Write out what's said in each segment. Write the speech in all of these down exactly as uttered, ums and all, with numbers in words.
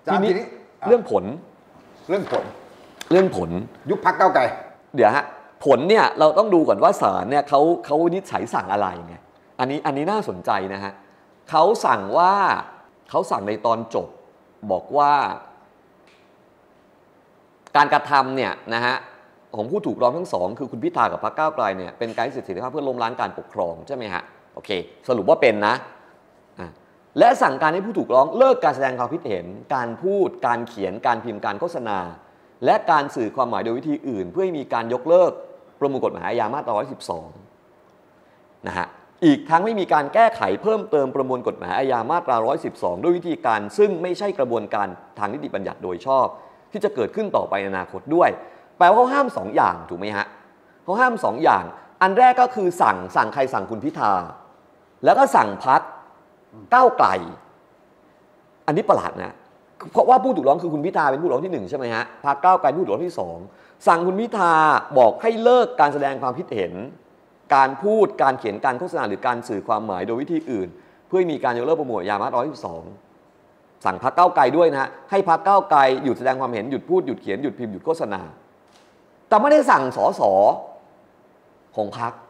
ทีนี้เรื่องผลเรื่องผลเรื่องผลยุบพรรคก้าวไกลเดี๋ยวฮะผลเนี่ยเราต้องดูก่อนว่าศาลเนี่ยเขาเขาวินิจฉัยสั่งอะไรไงอันนี้อันนี้น่าสนใจนะฮะเขาสั่งว่าเขาสั่งในตอนจบบอกว่าการกระทำเนี่ยนะฮะของผู้ถูกร้องทั้งสองคือคุณพิธากับพรรคก้าวไกลเนี่ยเป็นการใช้สิทธิภาพเพื่อล้มล้างการปกครองใช่ไหมฮะโอเคสรุปว่าเป็นนะและสั่งการให้ผู้ถูกร้องเลิกการแสดงความคิดเห็นการพูดการเขียนการพิมพ์การโฆษณาและการสื่อความหมายโดยวิธีอื่นเพื่อให้มีการยกเลิกประมวลกฎหมายอาญามาตราหนึ่งร้อยสิบสองนะฮะอีกทั้งไม่มีการแก้ไขเพิ่มเติมประมวลกฎหมายอาญามาตราหนึ่งร้อยสิบสองด้วยวิธีการซึ่งไม่ใช่กระบวนการทางนิติบัญญัติโดยชอบที่จะเกิดขึ้นต่อไปในอนาคตด้วยแปลว่าเขาห้ามสองอย่างถูกไหมฮะเขาห้ามสองอย่างอันแรกก็คือสั่งสั่งใครสั่งคุณพิธาแล้วก็สั่งพรรคก้าวไกลอันนี้ประหลาดนะเพราะว่าผู้ถูกร้องคือคุณพิธาเป็นผู้ถูกร้องที่หนึ่งใช่ไหมฮะพรรคก้าวไกลผู้ถูกร้องที่สองสั่งคุณพิธาบอกให้เลิกการแสดงความคิดเห็นการพูดการเขียนการโฆษณาหรือการสื่อความหมายโดยวิธีอื่นเพื่อมีการยกเลิกประมวลอาญามาตราหนึ่งร้อยสิบสองสั่งพรรคก้าวไกลด้วยนะฮะให้พรรคก้าวไกลหยุดแสดงความเห็นหยุดพูดหยุดเขียนหยุดพิมพ์หยุดโฆษณาแต่ไม่ได้สั่งสสของพรรค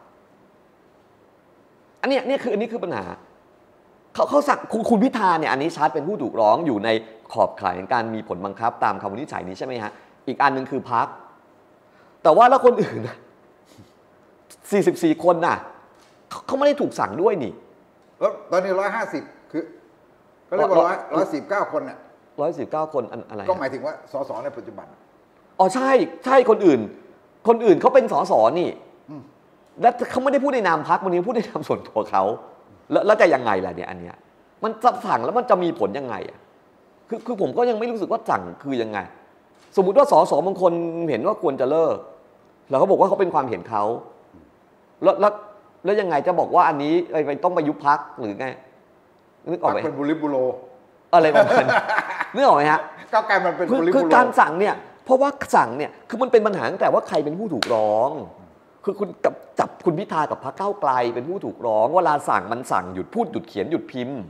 อันนี้นี่คืออันนี้คือปัญหาเขาเขาสั่งคุณพิธาเนี่ยอันนี้ชัดเป็นผู้ถูกร้องอยู่ในขอบข่ายของการมีผลบังคับตามคำวินิจฉัยนี้ใช่ไหมฮะอีกอันหนึ่งคือพรรคแต่ว่าแล้วคนอื่นสี่สิบสี่คนน่ะเขาไม่ได้ถูกสั่งด้วยนี่แล้วตอนนี้ร้อยห้าสิบคือก็เรียกว่าร้อยร้อยสิบเก้าคนน่ะร้อยสิบเก้าคนอะไรก็หมายถึงว่าสสในปัจจุบันอ๋อใช่ใช่คนอื่นคนอื่นเขาเป็นสสนี่และเขาไม่ได้พูดในนามพรรควันนี้พูดในนามส่วนตัวเขาแล้วแล้วจะยังไงล่ะเนี่ยอันเนี้ยมันจะสั่งแล้วมันจะมีผลยังไงอ่ะคือคือผมก็ยังไม่รู้สึกว่าสั่งคือยังไงสมมุติว่าสสบางคนเห็นว่าควรจะเลิกแล้วเขาบอกว่าเขาเป็นความเห็นเขาแล้วแล้วแล้วยังไงจะบอกว่าอันนี้ไปต้องไปยุบพรรคหรือไงนึกออกไหมเป็นบุริบุโรอะไรประมาณนึกออกไหมฮะก้าวไกลมันเป็นบุริบุโรคือการสั่งเนี่ยเพราะว่าสั่งเนี่ยคือมันเป็นปัญหาตั้งแต่ว่าใครเป็นผู้ถูกร้องคือคุณกับจับคุณพิธากับพรรคก้าวไกลเป็นผู้ถูกร้องเวลาสั่งมันสั่งหยุดพูดหยุดเขียนหยุดพิมพ์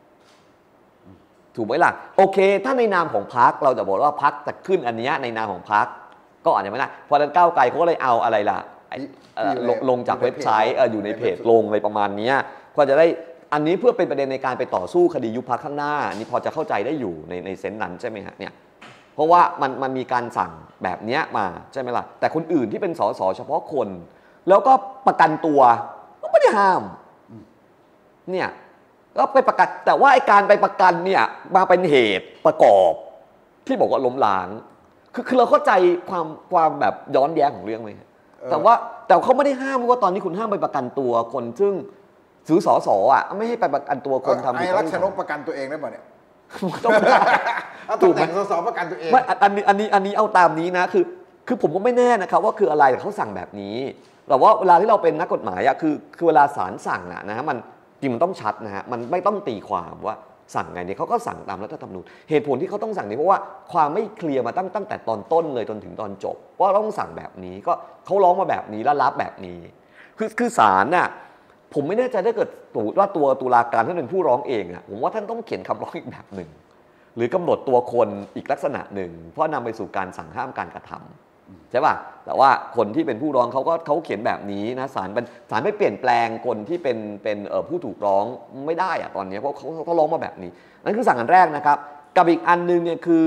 ถูกไหมล่ะโอเคถ้าในนามของพรรคเราจะบอกว่าพรรคจะขึ้นอันนี้ในนามของพรรคก็อาจจะไม่ได้พอนั้นก้าวไกลเขาก็เลยเอาอะไรล่ะลงจากเว็บไซต์อยู่ในเพจลงอะไรประมาณนี้ก็จะได้อันนี้เพื่อเป็นประเด็นในการไปต่อสู้คดียุบพรรคข้างหน้านี่พอจะเข้าใจได้อยู่ในในเซนส์นั้นใช่ไหมฮะเนี่ยเพราะว่ามันมันมีการสั่งแบบนี้มาใช่ไหมล่ะแต่คนอื่นที่เป็นสสเฉพาะคนแล้วก็ประกันตัวก็ไม่ได้ห้ามเนี่ยก็ไปประกันแต่ว่าไอ้การไปประกันเนี่ยมาเป็นเหตุประกอบที่บอกว่าล้มล้างคือคือเราเข้าใจความความแบบย้อนแย้งของเรื่องไหมแต่ว่าแต่เขาไม่ได้ห้ามว่าตอนนี้คุณห้ามไปประกันตัวคนซึ่งซื้อสสอ่ะไม่ให้ไปประกันตัวคนทำไอ้รัชนกประกันตัวเองได้ป่ะเนี่ยต้องได้ถูกไหมสสประกันตัวเองไม่อันนี้อันนี้อันนี้เอาตามนี้นะคือคือผมก็ไม่แน่นะครับว่าคืออะไรแต่เขาสั่งแบบนี้แต่ว่าเวลาที่เราเป็นนักกฎหมายอะคือคือเวลาศาลสั่งอะนะฮะมันจริงมันต้องชัดนะฮะมันไม่ต้องตีความว่าสั่งไงเนี่ยเขาก็สั่งตามรัฐธรรมนูญเหตุผลที่เขาต้องสั่งนี้เพราะว่าความไม่เคลียร์มาตั้งตั้งแต่ตอนต้นเลยจนถึงตอนจบว่าต้องสั่งแบบนี้ก็เขาร้องมาแบบนี้แล้วรับแบบนี้คือคือศาลน่ะผมไม่แน่ใจถ้าเกิดว่าตัวตุลาการท่านเป็นผู้ร้องเองอะผมว่าท่านต้องเขียนคำร้องอีกแบบหนึ่งหรือกำหนดตัวคนอีกลักษณะหนึ่งเพราะนำไปสู่การสั่งห้ามการกระทำใช่ป่ะแต่ว่าคนที่เป็นผู้ร้องเขาก็เขาเขียนแบบนี้นะศาลศาลไม่เปลี่ยนแปลงคนที่เป็นเป็นผู้ถูกร้องไม่ได้อะตอนนี้เพราะเขาเขาร้องมาแบบนี้นั่นคือสั่งอันแรกนะครับกับอีกอันนึงเนี่ยคือ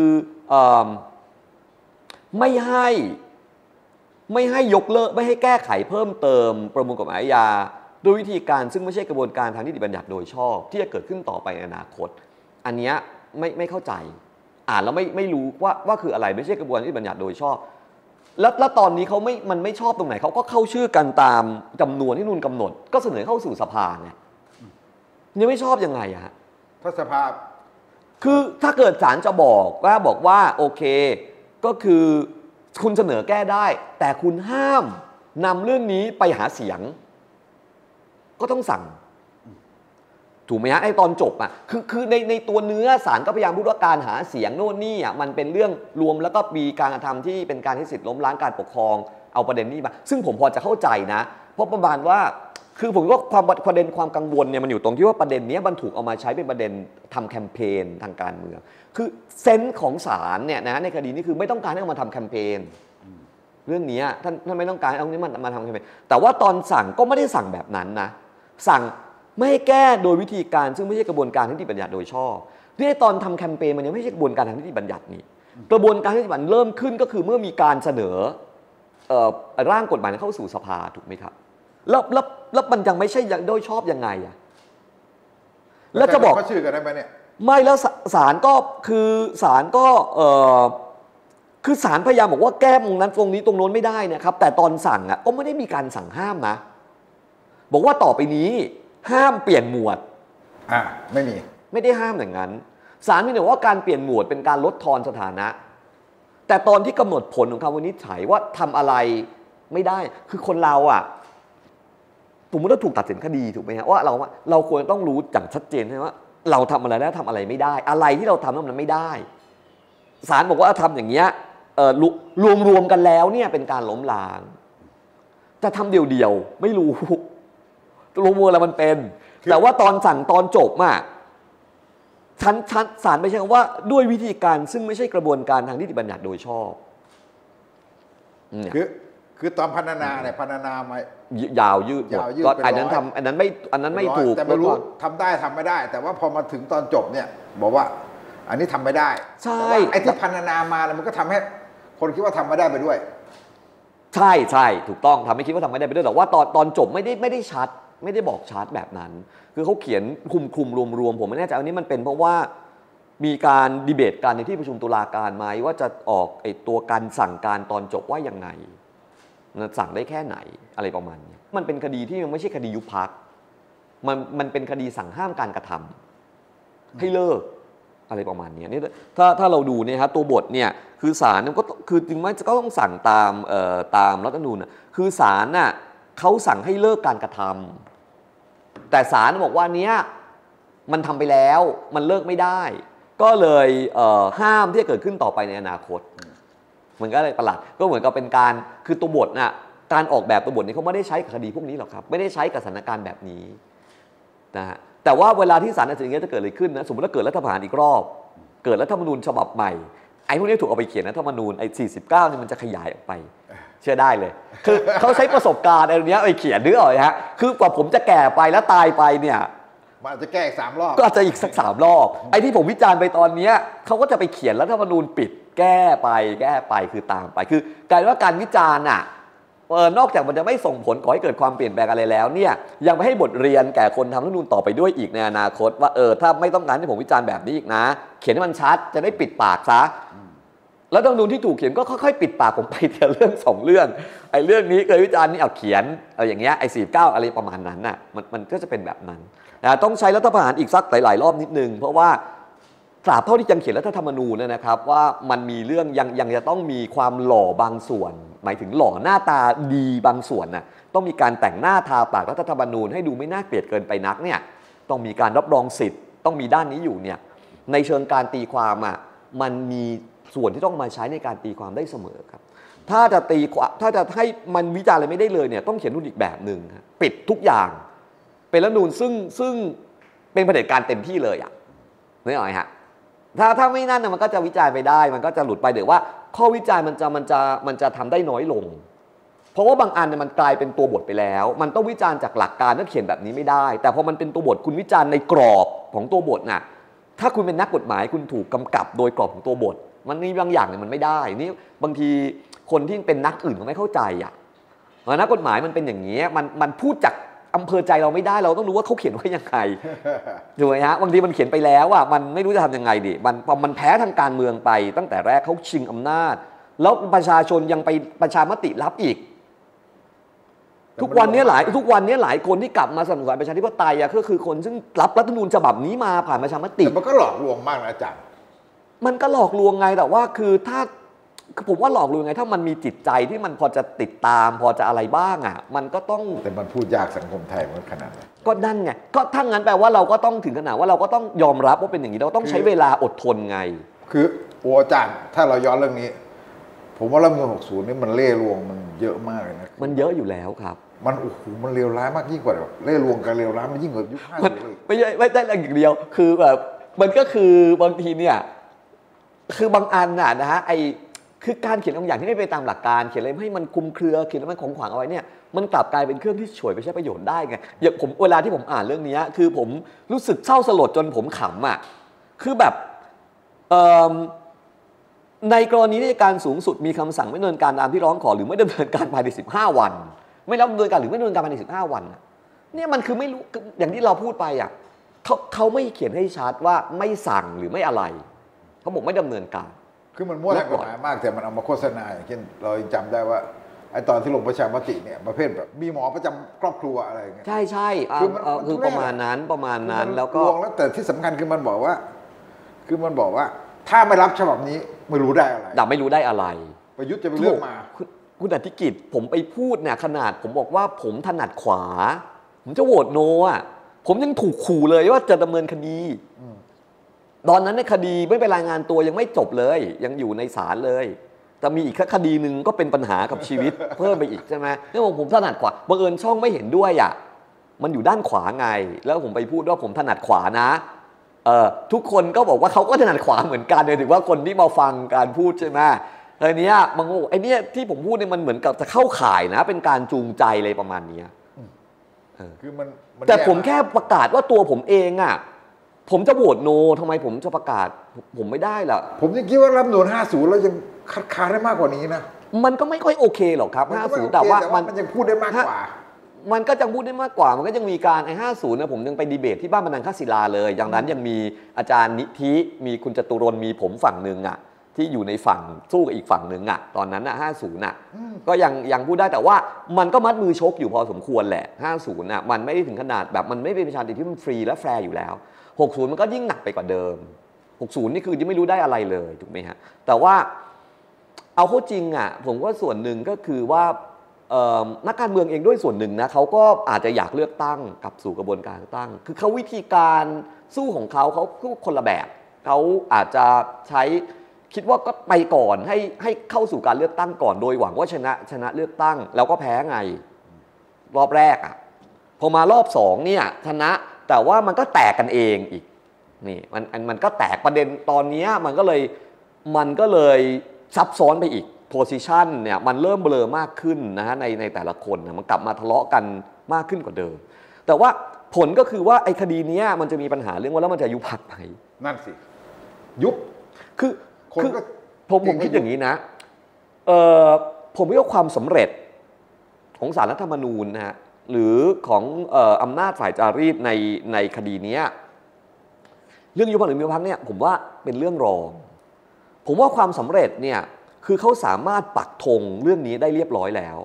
ไม่ให้ไม่ให้ยกเลิกไม่ให้แก้ไขเพิ่มเติมประมวลกฎหมายอาญาโดยวิธีการซึ่งไม่ใช่กระบวนการทางนิติบัญญัติโดยชอบที่จะเกิดขึ้นต่อไปในอนาคตอันนี้ไม่ไม่เข้าใจอ่านแล้วไม่ไม่รู้ว่าว่าคืออะไรไม่ใช่กระบวนการนิติบัญญัติโดยชอบแล้วแล้วตอนนี้เขาไม่มันไม่ชอบตรงไหนเขาก็เข้าชื่อกันตามจำนวนที่นูนกำหนดก็เสนอเข้าสู่สภาไงยังไม่ชอบยังไงอะถ้าสภาคือถ้าเกิดศาลจะบอกว่าบอกว่าโอเคก็คือคุณเสนอแก้ได้แต่คุณห้ามนำเรื่องนี้ไปหาเสียงก็ต้องสั่งถูกไหมฮะไอ้ตอนจบอ่ะคือคือในในตัวเนื้อศาลก็พยายามพูดว่าการหาเสียงโน่นนี่อ่ะมันเป็นเรื่องรวมแล้วก็มีการกระทำที่เป็นการใช้สิทธิ์ล้มล้างการปกครองเอาประเด็นนี้มาซึ่งผมพอจะเข้าใจนะเพราะประมาณว่าคือผมว่าความประเด็นความกังวลเนี่ยมันอยู่ตรงที่ว่าประเด็นนี้มันถูกเอามาใช้เป็นประเด็นทำแคมเปญทางการเมืองคือเซนส์ของศาลเนี่ยนะในคดีนี้คือไม่ต้องการให้เอามาทำแคมเปญเรื่องนี้ท่านท่านไม่ต้องการเอานี้มันมาทำแคมเปญแต่ว่าตอนสั่งก็ไม่ได้สั่งแบบนั้นนะสั่งไม่ให้แก้โดยวิธีการซึ่งไม่ใช่กระบวนการนิติบัญญัติโดยชอบที่ตอนทำแคมเปญมันยังไม่ใช่กระบวนการทางนิติบัญญัตินี่กระบวนการนิติบัญญัติเริ่มขึ้นก็คือเมื่อมีการเสนอร่างกฎหมายเข้าสู่สภาถูกไหมครับแล้วแล้วแล้วมันยังไม่ใช่โดยชอบยังไงอะแล้วจะบอกเขาชื่อกันได้ไหมเนี่ยไม่แล้วศาลก็คือศาลก็เออคือศาลพยายามบอกว่าแก้ตรงนั้นตรงนี้ตรงโน้นไม่ได้นะครับแต่ตอนสั่งอ่ะก็ไม่ได้มีการสั่งห้ามนะบอกว่าต่อไปนี้ห้ามเปลี่ยนหมวดอ่าไม่มีไม่ได้ห้ามอย่างนั้นศาลมีแต่ว่าการเปลี่ยนหมวดเป็นการลดทอนสถานะแต่ตอนที่กำหนดผลของคำวินิจฉัยว่าทำอะไรไม่ได้คือคนเราอ่ะสมมติเราถูกตัดสินคดีถูกไหมฮะว่าเราเราควรต้องรู้อย่างชัดเจนใช่ไหมว่าเราทำอะไรได้ทำอะไรไม่ได้อะไรที่เราทำแล้วมันไม่ได้ศาลบอกว่าทำอย่างเงี้ยรวมรวมกันแล้วเนี่ยเป็นการล้มล้างจะทำเดียวๆไม่รู้รวมรวมแล้วมันเป็นแต่ว่าตอนสั่งตอนจบอ่ะชั้นชั้นศาลไม่ใช่คำว่าด้วยวิธีการซึ่งไม่ใช่กระบวนการทางนิติบัญญัติโดยชอบคือคือตอนพรรณนาเนี่ยพรรณนามายาวยืดก็อันนั้นทำอันนั้นไม่อันนั้นไม่ถูกแต่ไม่รู้ทำได้ทำไม่ได้แต่ว่าพอมาถึงตอนจบเนี่ยบอกว่าอันนี้ทำไม่ได้ใช่ไอ้ที่พรรณนามาแล้วมันก็ทำให้คนคิดว่าทำไม่ได้ไปด้วยใช่ใช่ถูกต้องทำให้คิดว่าทำไม่ได้ไปด้วยแต่ว่าตอนตอนจบไม่ได้ไม่ได้ชัดไม่ได้บอกชัดแบบนั้นคือเขาเขียนคุมคุมรวมรวมผมไม่แน่ใจอันนี้มันเป็นเพราะว่ามีการดีเบตกันในที่ประชุมตุลาการไหมว่าจะออกไอ้ตัวการสั่งการตอนจบว่ายังไงสั่งได้แค่ไหนอะไรประมาณนี้มันเป็นคดีที่มันไม่ใช่คดียุบพรรคมันมันเป็นคดีสั่งห้ามการกระทำให้เลิกอะไรประมาณนี้นี่ถ้าถ้าเราดูเนี่ยครับตัวบทเนี่ยคือศาลก็คือจริงไหมก็ต้องสั่งตามเอ่อตามรัฐธรรมนูญคือศาลน่ะเขาสั่งให้เลิกการกระทำแต่ศาลบอกว่าเนี้ยมันทำไปแล้วมันเลิกไม่ได้ก็เลยเอ่อห้ามที่จะเกิดขึ้นต่อไปในอนาคตมันก็เลยประหลาดก็เหมือนกับเป็นการคือตัวบทน่ะการออกแบบตัวบทนี้เขาไม่ได้ใช้กับคดีพวกนี้หรอกครับไม่ได้ใช้กับสถานการณ์แบบนี้นะฮะแต่ว่าเวลาที่ศาลตัดสินอย่างนี้จะเกิดอะไรขึ้นนะสมมติว่าเกิดรัฐประหารอีกรอบเกิดรัฐธรรมนูญฉบับใหม่ไอ้พวกนี้ถูกเอาไปเขียนรัฐธรรมนูญไอ้สี่สิบเก้านี่มันจะขยายออกไปเชื่อได้เลยคือเขาใช้ประสบการณ์อะไรเนี้ยไปเขียนนึกออกไหมฮะคือกว่าผมจะแก่ไปแล้วตายไปเนี่ยมันอาจจะแก้อีกสามรอบก็อาจจะอีกสักสามรอบไอ้ที่ผมวิจารณ์ไปตอนนี้เขาก็จะไปเขียนรัฐธรรมนูญปิดแก้ไปแก้ไปคือตามไปคือกลายว่าการวิจารณ์อ่ะเออนอกจากมันจะไม่ส่งผลก่อให้เกิดความเปลี่ยนแปลงอะไรแล้วเนี่ยยังไม่ให้บทเรียนแก่คนทำรัฐธรรมนูญต่อไปด้วยอีกในอนาคตว่าเออถ้าไม่ต้องการให้ผมวิจารณ์แบบนี้อีกนะเขียนให้มันชัดจะได้ปิดปากซะแล้วรัฐธรรมนูญที่ถูกเขียนก็ค่อยๆปิดปากผมไปทีละเรื่องสองเรื่องไอ้เรื่องนี้เคยวิจารณ์นี่เอาเขียนเอาอย่างเงี้ยไอ้สี่สิบเก้าอะไรประมาณนั้นน่ะมันมันก็จะเป็นแบบนั้นนะต้องใช้รัฐประหารอีกสักหลายๆรอบนิดนึงเพราะว่าตราบเท่าที่ยังเขียนรัฐธรรมนูญนะครับว่ามันมีเรื่องยังยังจะต้องมีความหล่อบางส่วนหมายถึงหล่อหน้าตาดีบางส่วนน่ะต้องมีการแต่งหน้าทาปากรัฐธรรมนูญให้ดูไม่น่าเกลียดเกินไปนักเนี่ยต้องมีการรับรองสิทธิ์ต้องมีด้านนี้อยู่เนี่ยในเชิงการตีความอ่ะมันมีส่วนที่ต้องมาใช้ในการตีความได้เสมอครับถ้าจะตีถ้าจะให้มันวิจารณ์อะไรไม่ได้เลยเนี่ยต้องเขียนนู่นอีกแบบหนึ่งปิดทุกอย่างเป็นรัฐธรรมนูญซึ่งซึ่งเป็นเผด็จการเต็มที่เลยอ่ะนึกออกไหมฮะถ้าถ้าไม่นั่นมันก็จะวิจารณ์ไปได้มันก็จะหลุดไปเดี๋ยวว่าข้อวิจารณ์มันจะมันจะมันจะทำได้น้อยลงเพราะว่าบางอันเนี่ยมันกลายเป็นตัวบทไปแล้วมันต้องวิจารณ์จากหลักการถ้าเขียนแบบนี้ไม่ได้แต่พอมันเป็นตัวบทคุณวิจารณ์ในกรอบของตัวบทน่ะถ้าคุณเป็นนักกฎหมายคุณถูกกำกับโดยกรอบของตัวบทมันมีบางอย่างเนี่ยมันไม่ได้นี่บางทีคนที่เป็นนักอื่นเขาไม่เข้าใจอ่ะนักกฎหมายมันเป็นอย่างนี้มันมันพูดจากอำเภอใจเราไม่ได้เราต้องรู้ว่าเขาเขียนไว้ยังไงถูกไหมฮะบางทีมันเขียนไปแล้วอ่ะมันไม่รู้จะทำยังไงดิมันพอมันแพ้ทางการเมืองไปตั้งแต่แรกเขาชิงอำนาจแล้วประชาชนยังไปประชามติรับอีกทุกวันนี้หลายทุกวันนี้หลายคนที่กลับมาสนับสนุนประชาธิปไตยอ่ะก็คือคนซึ่งรับรัฐธรรมนูญฉบับนี้มาผ่านประชามติแต่มันก็หลอกลวงมากนะอาจารย์มันก็หลอกลวงไงแต่ว่าคือถ้าผมว่าหลอกลวงไงถ้ามันมีจิตใจที่มันพอจะติดตามพอจะอะไรบ้างอ่ะมันก็ต้องแต่มันพูดยากสังคมไทยมันขนาดนั้นก็นั่นไงก็ถ้างั้นแปลว่าเราก็ต้องถึงขนาดว่าเราก็ต้องยอมรับว่าเป็นอย่างนี้เราต้องใช้เวลาอดทนไงคือโอ้อาจารย์ถ้าเราย้อนเรื่องนี้ผมว่ารัฐธรรมนูญหกสิบนี่มันเล่ห์ลวงมันเยอะมากเลยนะมันเยอะอยู่แล้วครับมันโอ้โหมันเลวร้ายมากยิ่งกว่าแบบเล่ห์ลวงกับเลวร้ายมันยิ่งกว่ายุคห้าสิบเลยไม่ใช่ไม่ใช่เรื่องอย่างเดียวคือแบบมันก็คือบางทีเนี่ยคือบางอันน่ะนะฮะไอคือการเขียนบางอย่างที่ไม่ไปตามหลักการเขียนอะไรให้มันคลุมเครือเขียนแล้วมันของขวางเอาไว้เนี่ยมันกลับกลายเป็นเครื่องที่ฉวยไปใช้ประโยชน์ได้ไงอย่างผมเวลาที่ผมอ่านเรื่องนี้คือผมรู้สึกเศร้าสลดจนผมขำอ่ะคือแบบในกรณีที่การสูงสุดมีคำสั่งไม่ดำเนินการตามที่ร้องขอหรือไม่ดำเนินการภายในสิบห้าวันไม่ดำเนินการหรือไม่ดำเนินการภายในสิบห้าวันเนี่ยมันคือไม่รู้อย่างที่เราพูดไปอ่ะเขาเขาไม่เขียนให้ชัดว่าไม่สั่งหรือไม่อะไรเขาบอกไม่ดำเนินการคือมันมั่วทางกฎหมายมากแต่มันเอามาโฆษณาอย่างเช่นเราจำได้ว่าไอ้ตอนที่ลงประชามติเนี่ยประเภทแบบมีหมอประจำครอบครัวอะไรเงี้ยใช่ใช่คือคือประมาณนั้นประมาณนั้นแล้วก็แล้วแต่ที่สำคัญคือมันบอกว่า คือมันบอกว่าถ้าไม่รับฉบับนี้ไม่รู้ได้อะไรดับไม่รู้ได้อะไรประยุทธ์จะไปเลือกมาคุณอธิกิจผมไปพูดเนี่ยขนาดผมบอกว่าผมถนัดขวาผมจะโหวตโนอ่ะผมยังถูกขู่เลยว่าจะดำเนินคดีตอนนั้นในคดีไม่ไปรายงานตัวยังไม่จบเลยยังอยู่ในศาลเลยแต่มีอีกคดีหนึ่งก็เป็นปัญหากับชีวิต เพิ่มไปอีกใช่ไหมเนี่ยผมผมถนัดขวาบังเอิญช่องไม่เห็นด้วยอ่ะมันอยู่ด้านขวาไงแล้วผมไปพูดว่าผมถนัดขวานะเอ่อทุกคนก็บอกว่าเขาก็ถนัดขวาเหมือนกันเลยถึงว่าคนที่มาฟังการพูดใช่ไหมไอ้นี้บางคนบอกไอ้นี่ที่ผมพูดเนี่ยมันเหมือนกับจะเข้าข่ายนะเป็นการจูงใจอะไรประมาณนี้คือมันแต่ผมแค่ประกาศว่าตัวผมเองอ่ะผมจะโหวตโนทำไมผมจะประกาศผมไม่ได้ล่ะผมยังคิดว่ารัฐธรรมนูญห้าสิบแล้วยังคัดค้านได้มากกว่านี้นะมันก็ไม่ค่อยโอเคหรอกครับห้าสิบแต่ว่ามันยังพูดได้มากกว่ามันก็ยังพูดได้มากกว่ามันก็ยังมีการไอ้ห้าสิบเนี่ยผมยังไปดีเบตที่บ้านบรรณังคศิลาเลยอย่างนั้นยังมีอาจารย์นิธิมีคุณจตุรนต์มีผมฝั่งนึงอ่ะที่อยู่ในฝั่งสู้กับอีกฝั่งนึงอ่ะตอนนั้นอ่ะห้าสิบน่ะก็ยังยังพูดได้แต่ว่ามันก็มัดมือชกอยู่พอสมควรแหละห้าสิบน่ะมันไม่ได้ถึงขนาดแบบมันไม่เป็นประชาธิปไตยที่มันฟรีและแฟร์อยู่แล้วหกสิบมันก็ยิ่งหนักไปกว่าเดิมหกสิบนี่คือยังไม่รู้ได้อะไรเลยถูกไหมฮะแต่ว่าเอาเข้าจริงอ่ะผมว่าส่วนหนึ่งก็คือว่านักการเมืองเองด้วยส่วนหนึ่งนะเขาก็อาจจะอยากเลือกตั้งกลับสู่กระบวนการเลือกตั้งคือเขาวิธีการสู้ของเขาเขาคนละแบบเขาอาจจะใช้คิดว่าก็ไปก่อนให้ให้เข้าสู่การเลือกตั้งก่อนโดยหวังว่าชนะชนะเลือกตั้งแล้วก็แพ้ไงรอบแรกอ่ะพอมารอบสองเนี่ยชนะแต่ว่ามันก็แตกกันเองอีกนี่มันมันก็แตกประเด็นตอนนี้มันก็เลยมันก็เลยซับซ้อนไปอีกโพสิชันเนี่ยมันเริ่มเบลอมากขึ้นนะฮะในในแต่ละคนนะมันกลับมาทะเลาะกันมากขึ้นกว่าเดิมแต่ว่าผลก็คือว่าไอ้คดีนี้มันจะมีปัญหาเรื่องว่าแล้วมันจะยุบพรรคไหมนั่นสิยุบคือคือผมผมคิดอย่างนี้นะเอ่อผมว่าความสำเร็จของศาลรัฐธรรมนูญนะฮะหรือของเอ่ออำนาจฝ่ายจารีตในในคดีนี้เรื่องยุบพรรคหรือไม่ยุบพรรคเนี่ยผมว่าเป็นเรื่องรองผมว่าความสำเร็จเนี่ยคือเขาสามารถปักธงเรื่องนี้ได้เรียบร้อยแล้ว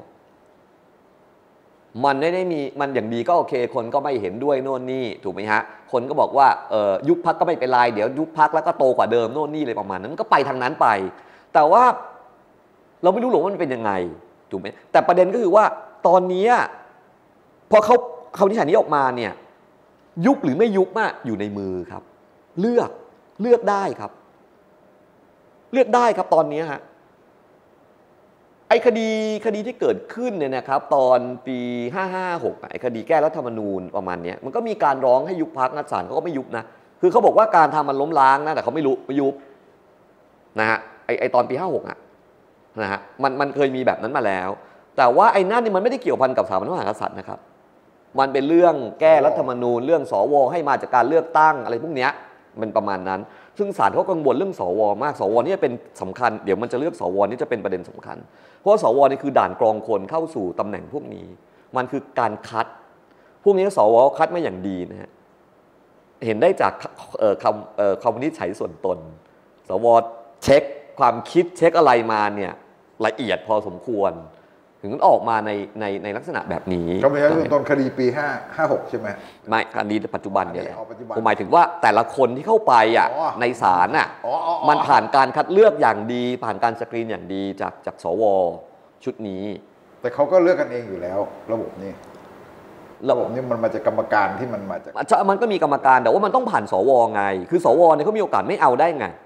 มันไม่ได้มีมันอย่างดีก็โอเคคนก็ไม่เห็นด้วยโน่นนี่ถูกไหมฮะคนก็บอกว่าเอ่อยุบพรรคก็ไม่เป็นไรเดี๋ยวยุบพรรคแล้วก็โตกว่าเดิมโน่นนี่เลยประมาณนั้นมันก็ไปทางนั้นไปแต่ว่าเราไม่รู้หรอกว่ามันเป็นยังไงถูกไหมแต่ประเด็นก็คือว่าตอนนี้พอเขาเขานิจฉัยนี้ออกมาเนี่ยยุบหรือไม่ยุบอะอยู่ในมือครับเลือกเลือกได้ครับเลือกได้ครับตอนนี้ฮะไอ้คดีคดีที่เกิดขึ้นเนี่ยนะครับตอนปีห้าห้าหกไอ้คดีแก้รัฐธรรมนูญประมาณนี้มันก็มีการร้องให้ยุบพรรคนักศาลเขาก็ไม่ยุบนะคือเขาบอกว่าการทำมันล้มล้างนะแต่เขาไม่รู้ไม่ยุบนะฮะไอ้ไอ้ตอนปีห้าหกอ่ะนะฮะมันมันเคยมีแบบนั้นมาแล้วแต่ว่าไอ้นั่นนี่มันไม่ได้เกี่ยวพันกับสถาบันพระมหากษัตริย์นะครับมันเป็นเรื่องแก้รัฐธรรมนูญเรื่องสวให้มาจากการเลือกตั้งอะไรพวกเนี้ยมันประมาณนั้นซึ่งศาลเขากังวลเรื่องสวมากสวนี่เป็นสำคัญเดี๋ยวมันจะเลือกสวนี่จะเป็นประเด็นสำคัญเพราะสวนี่คือด่านกรองคนเข้าสู่ตำแหน่งพวกนี้มันคือการคัดพวกนี้สวคัดมาอย่างดีนะฮะเห็นได้จากคำคำวินิจฉัยส่วนตนสวเช็คความคิดเช็คอะไรมาเนี่ยละเอียดพอสมควรถึงออกมาในในในลักษณะแบบนี้ก็ไม่ใช่ตอนคดีปีห้า ห้าหกใช่ไหมไม่คดีปัจจุบันเนี่ยแหละผมหมายถึงว่าแต่ละคนที่เข้าไปอ่ะในศาลอ่ะมันผ่านการคัดเลือกอย่างดีผ่านการสกรีนอย่างดีจากจากสวชุดนี้แต่เขาก็เลือกกันเองอยู่แล้วระบบนี้ระบบนี้มันมาจากกรรมการที่มันมาจากมันก็มีกรรมการแต่ว่ามันต้องผ่านสวไงคือสวเนี่ยเขามีโอกาสไม่เอาได้ไง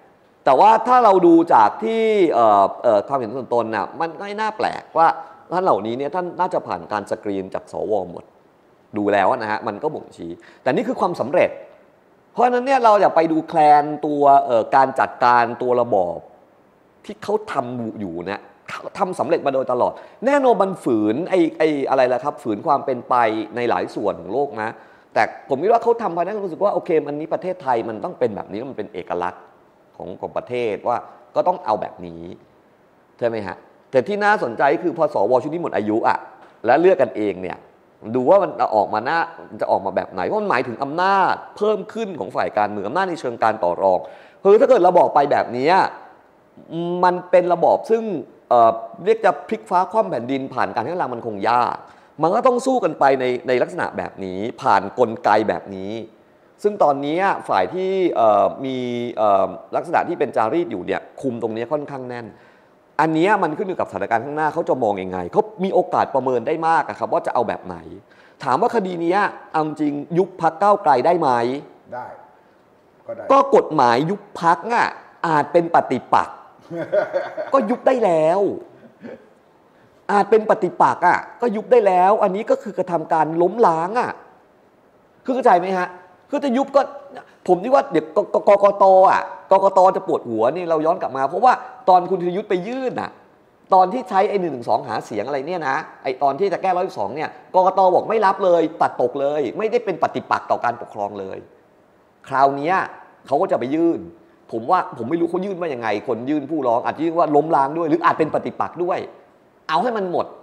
แต่ว่าถ้าเราดูจากที่ความเห็นส่วนตนน่ะมันก็ไม่น่าแปลกว่าท่านเหล่านี้เนี่ยท่านน่าจะผ่านการสกรีนจากสวหมดดูแล้วนะฮะมันก็บ่งชี้แต่นี่คือความสำเร็จเพราะฉะนั้นเนี่ยเราอย่าไปดูแคลนตัวการจัดการตัวระบอบที่เขาทำอยู่เนี่ยทำสำเร็จมาโดยตลอดแน่นอนมันฝืนไอ้ไอ้อะไรล่ะครับฝืนความเป็นไปในหลายส่วนของโลกนะแต่ผมคิดว่าเขาทำเพราะนั้นรู้สึกว่าโอเคมันนี้ประเทศไทยมันต้องเป็นแบบนี้มันเป็นเอกลักษณ์ของของประเทศว่าก็ต้องเอาแบบนี้ใช่ไหมฮะแต่ที่น่าสนใจคือพอสวชุดนี้หมดอายุอ่ะและเลือกกันเองเนี่ยดูว่ามันออกมาหน้าจะออกมาแบบไหนเพราะมันหมายถึงอำนาจเพิ่มขึ้นของฝ่ายการเมืองอำนาจในเชิงการต่อรองคือถ้าเกิดเราบอกไปแบบนี้มันเป็นระบอบซึ่งเรียกจะพลิกฟ้าคว่ำแผ่นดินผ่านการให้พลังมันคงยากมันก็ต้องสู้กันไปในในลักษณะแบบนี้ผ่านกลไกแบบนี้ซึ่งตอนนี้ฝ่ายที่มีลักษณะที่เป็นจารีตอยู่เนี่ยคุมตรงนี้ค่อนข้างแน่นอันนี้มันขึ้นอยู่กับสถานการณ์ข้างหน้าเขาจะมองยังไงเขามีโอกาสประเมินได้มากครับว่าจะเอาแบบไหนถามว่าคดีนี้เอาจริงยุบพรรคก้าวไกลได้ไหมได้ก็ได้ก็กฎหมายยุบพรรคอ่ะอาจเป็นปฏิปักษ์ก็ยุบได้แล้วอาจเป็นปฏิปักษ์อ่ะก็ยุบได้แล้วอันนี้ก็คือกระทำการล้มล้างอ่ะคือเข้าใจไหมฮะคือจะยุบก็ผมคิดว่าเดี๋ยวกกตอ่ะกกตจะปวดหัวนี่เราย้อนกลับมาเพราะว่าตอนคุณธีรยุทธไปยื่นอ่ะตอนที่ใช้ไอ้หนึ่งหนึ่งสองหาเสียงอะไรเนี่ยนะไอ้ตอนที่จะแก้ร้อยสองเนี่ยกกตบอกไม่รับเลยตัดตกเลยไม่ได้เป็นปฏิปักษ์ต่อการปกครองเลยคราวนี้เขาก็จะไปยื่นผมว่าผมไม่รู้เขายื่นว่ายังไงคนยื่นผู้ร้องอาจจะยื่นว่าล้มล้างด้วยหรืออาจเป็นปฏิปักษ์ด้วยเอาให้มันหมด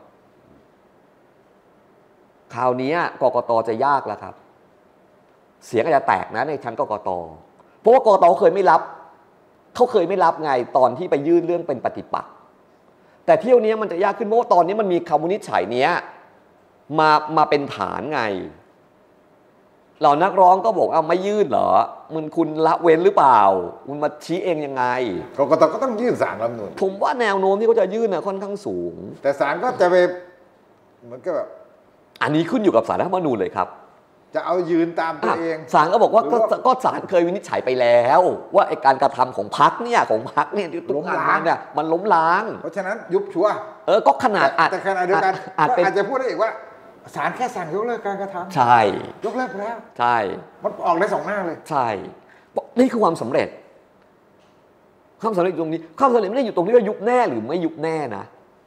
คราวนี้กกตจะยากแล้วครับเสียงอาจจะแตกนะในชั้นกกตเพราะว่ากกตเคยไม่รับเขาเคยไม่รับไงตอนที่ไปยื่นเรื่องเป็นปฏิปักษ์แต่เที่ยวนี้มันจะยากขึ้นเพราะว่าตอนนี้มันมีคำวินิจฉัยเนี้ยมามาเป็นฐานไงเหล่านักร้องก็บอกเอาไม่ยื่นเหรอมันคุณละเว้นหรือเปล่าคุณมาชี้เองยังไงกกตก็ต้องยื่นศาลรัฐธรรมนูญผมว่าแนวโน้มที่เขาจะยื่นน่ะค่อนข้างสูงแต่ศาลก็จะไปเหมือนกับแบบอันนี้ขึ้นอยู่กับศาลรัฐธรรมนูญเลยครับจะเอายืนตามตัวเองศาลก็บอกว่าก็ศาลเคยวินิจฉัยไปแล้วว่าไอ้การกระทำของพรรคเนี่ยของพรรคเนี่ยที่ตุกอันเนี่ยมันล้มล้างเพราะฉะนั้นยุบชัวเออก็ขนาดแต่ขณะเดียวกันอาจจะพูดได้อีกว่าศาลแค่สั่งยกเลิกการกระทำใช่ยกเลิกแล้วใช่มันออกได้สองหน้าเลยใช่นี่คือความสำเร็จความสำเร็จตรงนี้ความสำเร็จไม่ได้อยู่ตรงที่ว่ายุบแน่หรือไม่ยุบแน่นะ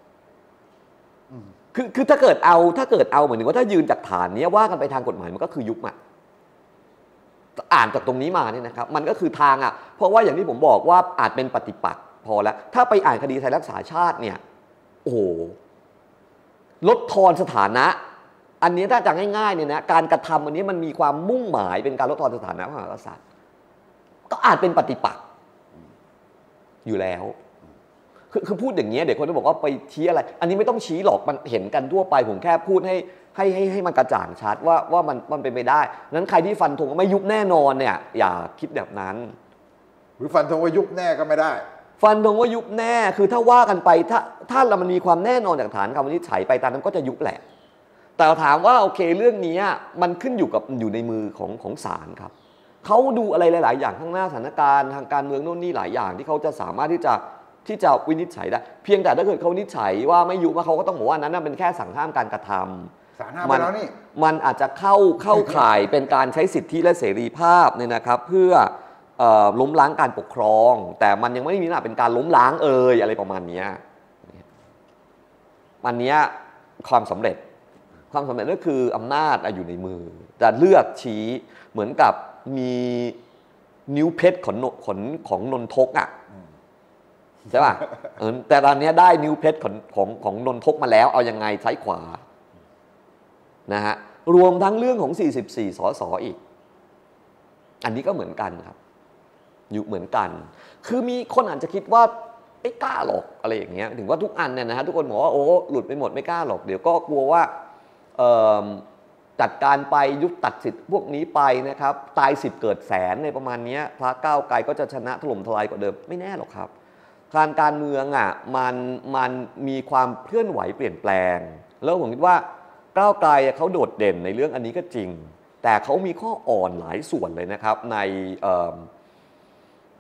คือคือถ้าเกิดเอาถ้าเกิดเอาเหมือนว่าถ้ายืนจากฐานนี้ว่ากันไปทางกฎหมายมันก็คือยุบอ่ะอ่านจากตรงนี้มาเนี่ยนะครับมันก็คือทางอ่ะเพราะว่าอย่างที่ผมบอกว่าอาจเป็นปฏิปักษ์พอแล้วถ้าไปอ่านคดีไทยรักษาชาติเนี่ยโอ้โหลดทอนสถานะอันนี้ถ้าจะง่ายๆเนี่ยนะการกระทำอันนี้มันมีความมุ่งหมายเป็นการลดทอนสถานะพระมหากษัตริย์ก็อาจเป็นปฏิปักษ์อยู่แล้วคือคือพูดอย่างนี้เด็กคนที่บอกว่าไปชี้อะไรอันนี้ไม่ต้องชี้หรอกมันเห็นกันทั่วไปผมแค่พูดให้ให้ให้ให้มันกระจ่างชัดว่าว่ามันมันเป็นไปได้นั้นใครที่ฟันธงว่าไม่ยุบแน่นอนเนี่ยอย่าคิดแบบนั้นหรือฟันธงว่ายุบแน่ก็ไม่ได้ฟันธงว่ายุบแน่คือถ้าว่ากันไปถ้าถ้าเรามันมีความแน่นอนจากฐานคำวินิจฉัยไปตามนั้นก็จะยุบแหละแต่ถามว่าโอเคเรื่องนี้มันขึ้นอยู่กับอยู่ในมือของของศาลครับเขาดูอะไรหลายๆอย่างข้างหน้าสถานการณ์ทางการเมืองโน่นนี่หลายอย่างที่เขาจะสามารถที่จะที่จะวินิจฉัยได้เพียงแต่ถ้าเกิดเขาวินิจฉัยว่าไม่ยุบเขาก็ต้องบอกว่านั้นเป็นแค่สั่งห้ามการกระทำศาลห้ามไปแล้วนี่มันอาจจะเข้าเข้าข่ายเป็นการใช้สิทธิและเสรีภาพเนี่ยนะครับเพื่อล้มล้างการปกครองแต่มันยังไม่มีลักษณะเป็นการล้มล้างเอ่ยอะไรประมาณนี้อันนี้ความสำเร็จความสำเร็จก็คืออำนาจอยู่ในมือจะเลือกชี้เหมือนกับมีนิ้วเพชรของของของนนทกอ่ะใช่ป่ะแต่ตอนนี้ได้นิ้วเพชรของของของนนทกมาแล้วเอายังไงซ้ายขวานะฮะรวมทั้งเรื่องของสี่สิบสี่สสอีกอันนี้ก็เหมือนกันครับอยู่เหมือนกันคือมีคนอาจจะคิดว่าไม่กล้าหรอกอะไรอย่างเงี้ยถึงว่าทุกอันเนี่ยนะฮะทุกคนบอกว่าโอ้หลุดไปหมดไม่กล้าหรอกเดี๋ยวก็กลัวว่าจัดการไปยุบตัดสิทธิ์พวกนี้ไปนะครับตายสิบเกิดแสนในประมาณนี้พรรคก้าวไกลก็จะชนะถล่มทลายกว่าเดิมไม่แน่หรอกครับการการเมืองอ่ะมันมันมีความเคลื่อนไหวเปลี่ยนแปลงแล้วผมคิดว่าก้าวไกลเขาโดดเด่นในเรื่องอันนี้ก็จริงแต่เขามีข้ออ่อนหลายส่วนเลยนะครับใน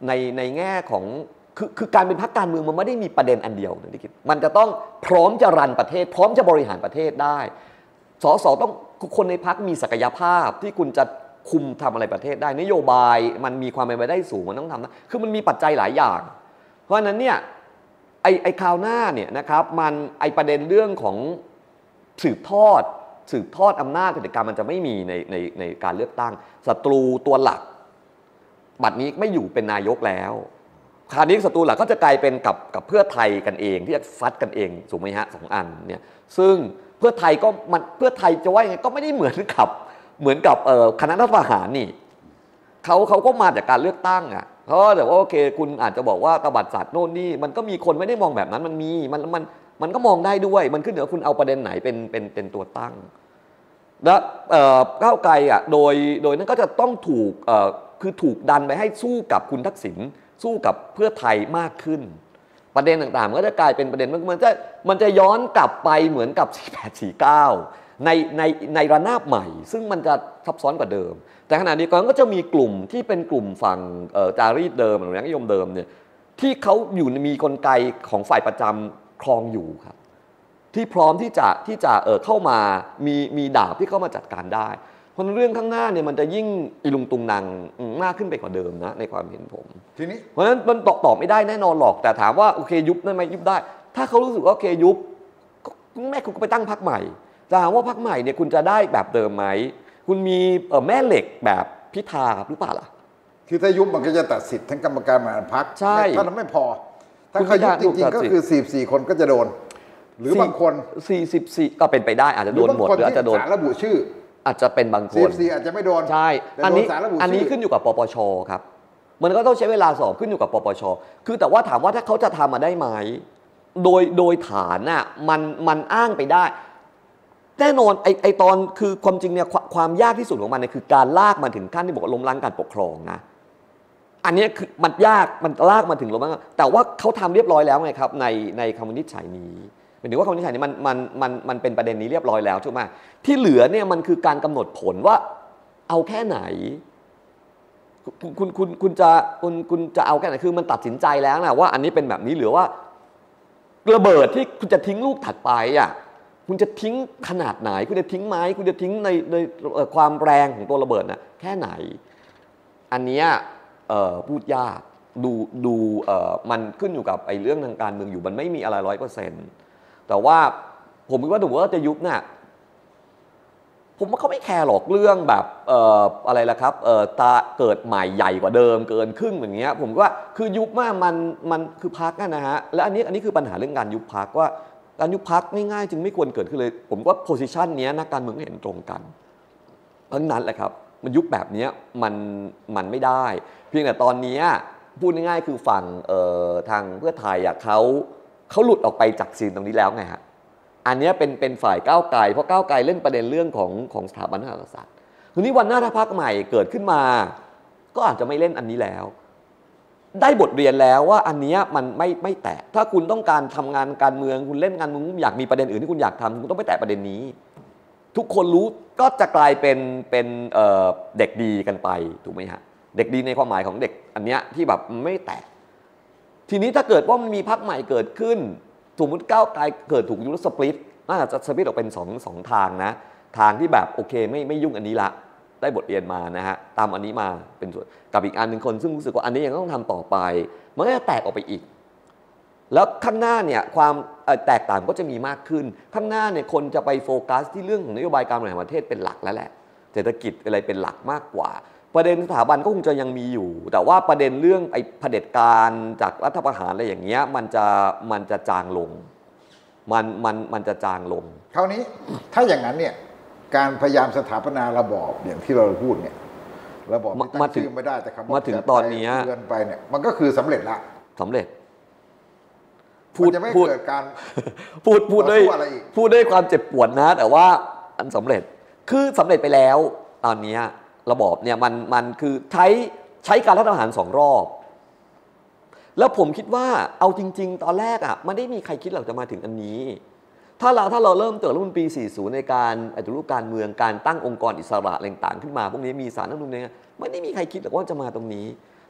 ในในแง่ของคือคือการเป็นพรรคการเมืองมันไม่ได้มีประเด็นอันเดียวนะที่คิดมันจะต้องพร้อมจะรันประเทศ พร้อมจะบริหารประเทศได้สสต้องคนในพรรคมีศักยภาพที่คุณจะคุมทำอะไรประเทศได้นโยบายมันมีความเป็นไปได้สูงมันต้องทำนะคือมันมีปัจจัยหลายอย่างเพราะฉะนั้นเนี่ยไอไอคราวหน้าเนี่ยนะครับมันไอประเด็นเรื่องของสืบทอดสืบทอดอำนาจเผด็จการมันจะไม่มีในในในการเลือกตั้งศัตรูตัวหลักบัดนี้ไม่อยู่เป็นนายกแล้วคราวนี้ศัตรูหลักก็จะกลายเป็นกับกับเพื่อไทยกันเองที่จะฟัดกันเองถูกไหมฮะสองอันเนี่ยซึ่งเพื่อไทยก็มันเพื่อไทยจะว่ายังไงก็ไม่ได้เหมือนกับเหมือนกับคณะรัฐประหารนี่เขาเขาก็มาจากการเลือกตั้งอ่ะเพราะแต่ว่าโอเคคุณอาจจะบอกว่าตบัดสัตว์โน่นนี่มันก็มีคนไม่ได้มองแบบนั้นมันมีมันมันมันก็มองได้ด้วยมันขึ้นอยู่กับคุณเอาประเด็นไหนเป็นเป็นเป็นตัวตั้งและก้าวไกลอ่ะโดยโดยนั้นก็จะต้องถูกคือถูกดันไปให้สู้กับคุณทักษิณสู้กับเพื่อไทยมากขึ้นประเด็นต่างๆมันก็จะกลายเป็นประเด็นมันจะมันจะย้อนกลับไปเหมือนกับสี่แปด สี่เก้าในในในระนาบใหม่ซึ่งมันจะซับซ้อนกว่าเดิมแต่ขณะเดียวกันก็จะมีกลุ่มที่เป็นกลุ่มฝั่งจารีตเดิมหรือนิยมเดิมเนี่ยที่เขาอยู่มีกลไกของฝ่ายประจำครองอยู่ครับที่พร้อมที่จะที่จะเออเข้ามามีมีดาบที่เข้ามาจัดการได้เพราะเรื่องข้างหน้าเนี่ยมันจะยิ่งอีลุงตุงนังมากขึ้นไปกว่าเดิมนะในความเห็นผมทีนี้เพราะฉะนั้นมันตอบตอบไม่ได้แน่นอนหรอกแต่ถามว่าโอเคยุบได้ไหมยุบได้ถ้าเขารู้สึกว่าโอเคยุบแม่คุณก็ไปตั้งพรรคใหม่จะถามว่าพรรคใหม่เนี่ยคุณจะได้แบบเดิมไหมคุณมีแม่เหล็กแบบพิธาหรือเปล่าล่ะคือถ้ายุบมันก็จะตัดสิทธิ์ทั้งกรรมการบริหารพรรคใช่ถ้านั้นไม่พอถ้าเขายุบจริงๆก็คือสี่สิบสี่คนก็จะโดนหรือบางคนสี่สิบสี่ก็เป็นไปได้อาจจะโดนหมดหรืออาจจะโดนศาลระบุชื่ออาจจะเป็นบางคนสี่สิบสี่อาจจะไม่โดนใช่อันนี้อันนี้ขึ้นอยู่กับปปชครับมันก็ต้องใช้เวลาสอบขึ้นอยู่กับปปชคือแต่ว่าถามว่าถ้าเขาจะทำมาได้ไหมโดยโดยฐานน่ะมันมันอ้างไปได้แน่นอนไอไอตอนคือความจริงเนี่ยความยากที่สุดของมันเนี่ยคือการลากมันถึงขั้นที่บอกล้มล้างการปกครองนะอันนี้คือมันยากมันลากมาถึงล้มล้างแต่ว่าเขาทำเรียบร้อยแล้วไงครับในในคำวินิจฉัยนี้หมายถึงว่าคำวินิจฉัยนี้มันมันมันมันเป็นประเด็นนี้เรียบร้อยแล้วใช่ไหมที่เหลือเนี่ยมันคือการกำหนดผลว่าเอาแค่ไหนคุณคุณคุณคุณจะคุณคุณจะเอาแค่ไหนคือมันตัดสินใจแล้วนะว่าอันนี้เป็นแบบนี้หรือว่าระเบิดที่คุณจะทิ้งลูกถัดไปอ่ะคุณจะทิ้งขนาดไหนคุณจะทิ้งไม้คุณจะทิ้งในในความแรงของตัวระเบิดนะแค่ไหนอันนี้พูดยากดูดูมันขึ้นอยู่กับไอ้เรื่องทางการเมืองอยู่มันไม่มีอะไรร้อยเปอร์เซ็นต์แต่ว่าผมคิดว่าถึงว่าจะยุบน่ะผมว่าเขาไม่แคร์หรอกเรื่องแบบเอ่ออะไรล่ะครับเอ่อตาเกิดใหม่ใหญ่กว่าเดิมเกินครึ่งอย่างเงี้ยผมว่าคือยุบมากมันมันคือพรรคนะฮะและอันนี้อันนี้คือปัญหาเรื่องการยุบพรรคว่าการยุบพรรคง่ายๆจึงไม่ควรเกิดขึ้นเลยผมว่าโพสิชันนี้นักการเมืองเห็นตรงกันเพราะนั้นแหละครับมันยุบแบบนี้มันมันไม่ได้เพียงแต่ตอนนี้พูดง่ายๆคือฝั่งเอ่อทางเพื่อไทยอ่ะเขาเขาหลุดออกไปจากซีนตรงนี้แล้วไงฮะอันนี้เป็นเป็นฝ่ายก้าวไกลเพราะก้าวไกลเล่นประเด็นเรื่องของของสถาบันพระมหากษัตริย์ทีนี้วันหน้าถ้าพรรคใหม่เกิดขึ้นมาก็อาจจะไม่เล่นอันนี้แล้วได้บทเรียนแล้วว่าอันนี้มันไม่ไม่แตะถ้าคุณต้องการทำงานการเมืองคุณเล่นการเมืองอยากมีประเด็นอื่นที่คุณอยากทำคุณต้องไม่แตะประเด็นนี้ทุกคนรู้ก็จะกลายเป็นเป็นเอ่อเด็กดีกันไปถูกไหมฮะเด็กดีในความหมายของเด็กอันเนี้ยที่แบบไม่แตะทีนี้ถ้าเกิดว่ามันมีพรรคใหม่เกิดขึ้นสมมติก้าวไกลเกิดถูกยุบสปลิตน่าจะสปลิตออกเป็นสองสองทางนะทางที่แบบโอเคไม่ไม่ยุ่งอันนี้ละได้บทเรียนมานะฮะตามอันนี้มาเป็นส่วนกับอีกอันหนึ่งคนซึ่งรู้สึกว่าอันนี้ยังต้องทำต่อไปมันก็จะแตกออกไปอีกแล้วข้างหน้าเนี่ยความแตกต่างก็จะมีมากขึ้นข้างหน้าเนี่ยคนจะไปโฟกัสที่เรื่องของนโยบายการบริหารประเทศเป็นหลักแล้วแหละเศรษฐกิจอะไรเป็นหลักมากกว่าประเด็นสถาบันก็คงจะยังมีอยู่แต่ว่าประเด็นเรื่องไอ้เผด็จการจากรัฐประหารอะไรอย่างเงี้ยมันจะมันจะจางลงมันมันมันจะจางลงคราวนี้ถ้าอย่างนั้นเนี่ยการพยายามสถาปนาระบอบอย่างที่เราพูดเนี่ยระบอบที่ตั้งชื่อไม่ได้แต่คำว่ามาถึงตอนนี้เกินไปเนี่ยมันก็คือสำเร็จละสำเร็จพูดจะไม่เกิดการพูดพูดด้วยพูดด้วยความเจ็บปวดนะแต่ว่าอันสำเร็จคือสำเร็จไปแล้วตอนนี้ระบอบเนี่ยมันมันคือใช้ใช้การรัฐประหารสองรอบแล้วผมคิดว่าเอาจริงๆตอนแรกอ่ะไม่ได้มีใครคิดหรอกจะมาถึงอันนี้ถ้าเราถ้าเราเริ่มเติร์รุ่นปีสี่สิบในการปฏิรูปการเมืองการตั้งองค์กรอิสระต่างๆขึ้นมาพวกนี้มีศาลรัฐธรรมนูญเนี่ยไม่ได้มีใครคิดหรอกว่าจะมาตรงนี้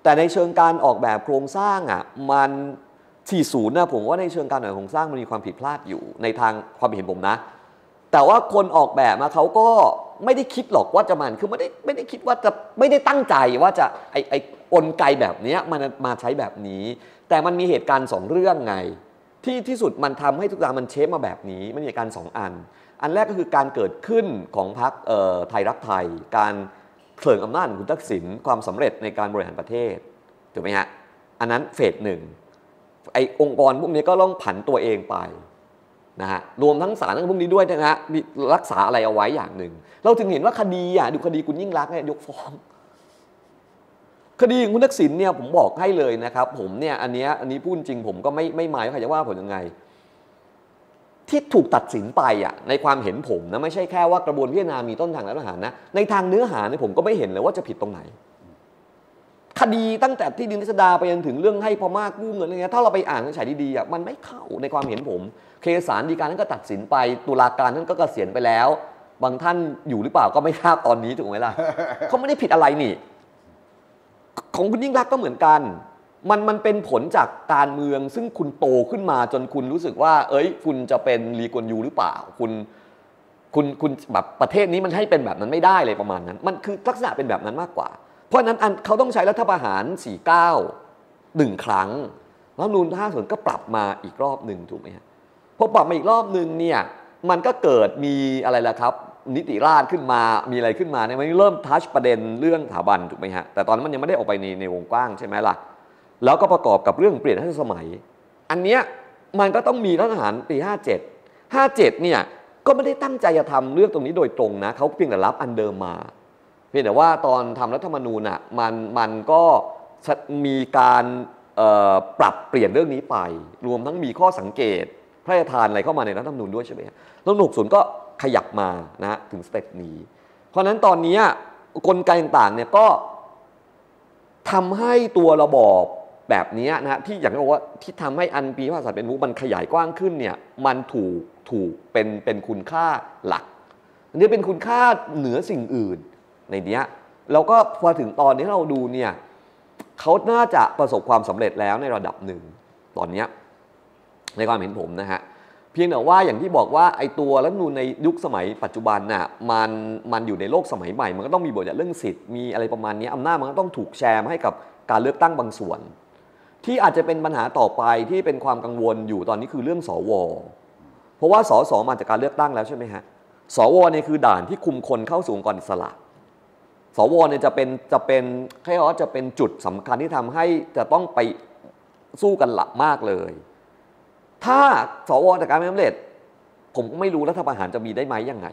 แต่ในเชิงการออกแบบโครงสร้างอ่ะมันสี่สิบนะผมว่าในเชิงการออกแบบโครงสร้างมันมีความผิดพลาดอยู่ในทางความเห็นผมนะแต่ว่าคนออกแบบมาเขาก็ไม่ได้คิดหรอกว่าจะมันคือไม่ได้ไม่ได้คิดว่าจะไม่ได้ตั้งใจว่าจะไอไอกลไกแบบนี้มันมาใช้แบบนี้แต่มันมีเหตุการณ์สองเรื่องไงที่ที่สุดมันทำให้ทุกอย่างมันเชฟมาแบบนี้มันมีเหตุการณ์สองอันอันแรกก็คือการเกิดขึ้นของพรรคไทยรักไทยการเผลิงอำนาจของคุณทักษิณความสำเร็จในการบริหารประเทศถูกไหมฮะอันนั้นเฟสหนึ่งไอ้องค์กรพวกนี้ก็ต้องผันตัวเองไปนะฮะรวมทั้งศาลทั้งพวกนี้ด้วยนะฮะรักษาอะไรเอาไว้อย่างหนึ่งเราถึงเห็นว่าคดีอ่ะดูคดีคุณยิ่งรักษณ์เนี่ยยกฟ้องคดีของคุณทักษิณเนี่ยผมบอกให้เลยนะครับผมเนี่ยอันนี้อันนี้พูดจริงผมก็ไม่ไม่หมายว่าใครจะว่าผมยังไงที่ถูกตัดสินไปอ่ะในความเห็นผมนะไม่ใช่แค่ว่ากระบวนพิจารณามีต้นทางรัฐประหารนะในทางเนื้อหาเนี่ยผมก็ไม่เห็นเลยว่าจะผิดตรงไหนคดีตั้งแต่ที่ดินรัชดาไปจนถึงเรื่องให้พม่ากู้เงินอะไรเงี้ยถ้าเราไปอ่านเฉยดีๆอ่ะมันไม่เข้าในความเห็นผมเคศาลฎีกาท่านก็ตัดสินไปตุลาการท่านก็เกษียณไปแล้วบางท่านอยู่หรือเปล่าก็ไม่ทราบตอนนี้ถูกไหมล่ะ เขาไม่ได้ผิดอะไรนี่ของคุณยิ่งรักษณ์ก็เหมือนกันมันมันเป็นผลจากการเมืองซึ่งคุณโตขึ้นมาจนคุณรู้สึกว่าเอ้ยคุณจะเป็นลีกวนยูหรือเปล่าคุณคุณคุณแบบประเทศนี้มันให้เป็นแบบนั้นไม่ได้เลยประมาณนั้นมันคือลักษณะเป็นแบบนั้นมากกว่าเพราะนั้นเขาต้องใช้รัฐประหารสี่สิบเก้าหนึ่งครั้งแล้วนูนห้าส่วนก็ปรับมาอีกรอบหนึ่งถูกไหมฮะพอปรับมาอีกรอบหนึ่งเนี่ยมันก็เกิดมีอะไรล่ะครับนิติราษฎร์ขึ้นมามีอะไรขึ้นมาเนี่ยมันเริ่มทัชประเด็นเรื่องสถาบันถูกไหมฮะแต่ตอนนั้นมันยังไม่ได้ออกไปในในวงกว้างใช่ไหมล่ะแล้วก็ประกอบกับเรื่องเปลี่ยนรัชสมัยอันเนี้ยมันก็ต้องมีรัฐประหารปีห้าเจ็ด ห้าเจ็ดเนี่ยก็ไม่ได้ตั้งใจจะทำเรื่องตรงนี้โดยตรงนะเขาเพียงแต่รับอันเดิมมาเพียงแต่ว่าตอนทำรัฐธรรมนูญอ่ะมันมันก็มีการปรับเปลี่ยนเรื่องนี้ไปรวมทั้งมีข้อสังเกตพระราชทานอะไรเข้ามาในรัฐธรรมนูญด้วยใช่ไหมครับแล้วหกศูนย์ก็ขยับมานะถึงสเต็ปนี้เพราะฉะนั้นตอนนี้กลไกต่างๆเนี่ยก็ทำให้ตัวระบอบแบบนี้นะที่อย่างที่บอกว่าที่ทำให้อันปีพระมหากษัตริย์เป็นมุกมันขยายกว้างขึ้นเนี่ยมันถูกถูกเป็นเป็นคุณค่าหลักอันนี้เป็นคุณค่าเหนือสิ่งอื่นในนี้แล้วก็พอถึงตอนนี้เราดูเนี่ยเขาน่าจะประสบความสำเร็จแล้วในระดับหนึ่งตอนนี้ในความเห็นผมนะฮะเพียงแต่ว่าอย่างที่บอกว่าไอ้ตัวรัฐธรรมนูญในยุคสมัยปัจจุบันน่ะมันมันอยู่ในโลกสมัยใหม่มันก็ต้องมีบทบาทเรื่องสิทธิ์มีอะไรประมาณนี้อำนาจมันก็ต้องถูกแชร์ให้กับการเลือกตั้งบางส่วนที่อาจจะเป็นปัญหาต่อไปที่เป็นความกังวลอยู่ตอนนี้คือเรื่องสวเพราะว่าสสมาจากการเลือกตั้งแล้วใช่ไหมฮะสวเนี่ยคือด่านที่คุมคนเข้าสู่องค์กรอิสระสวเนี่ยจะเป็นจะเป็นแค่ว่าจะเป็นจุดสำคัญที่ทำให้จะต้องไปสู้กันหลักมากเลยถ้าสวจากการไม่สำเร็จผมก็ไม่รู้รัฐประหารจะมีได้ไหมยังไง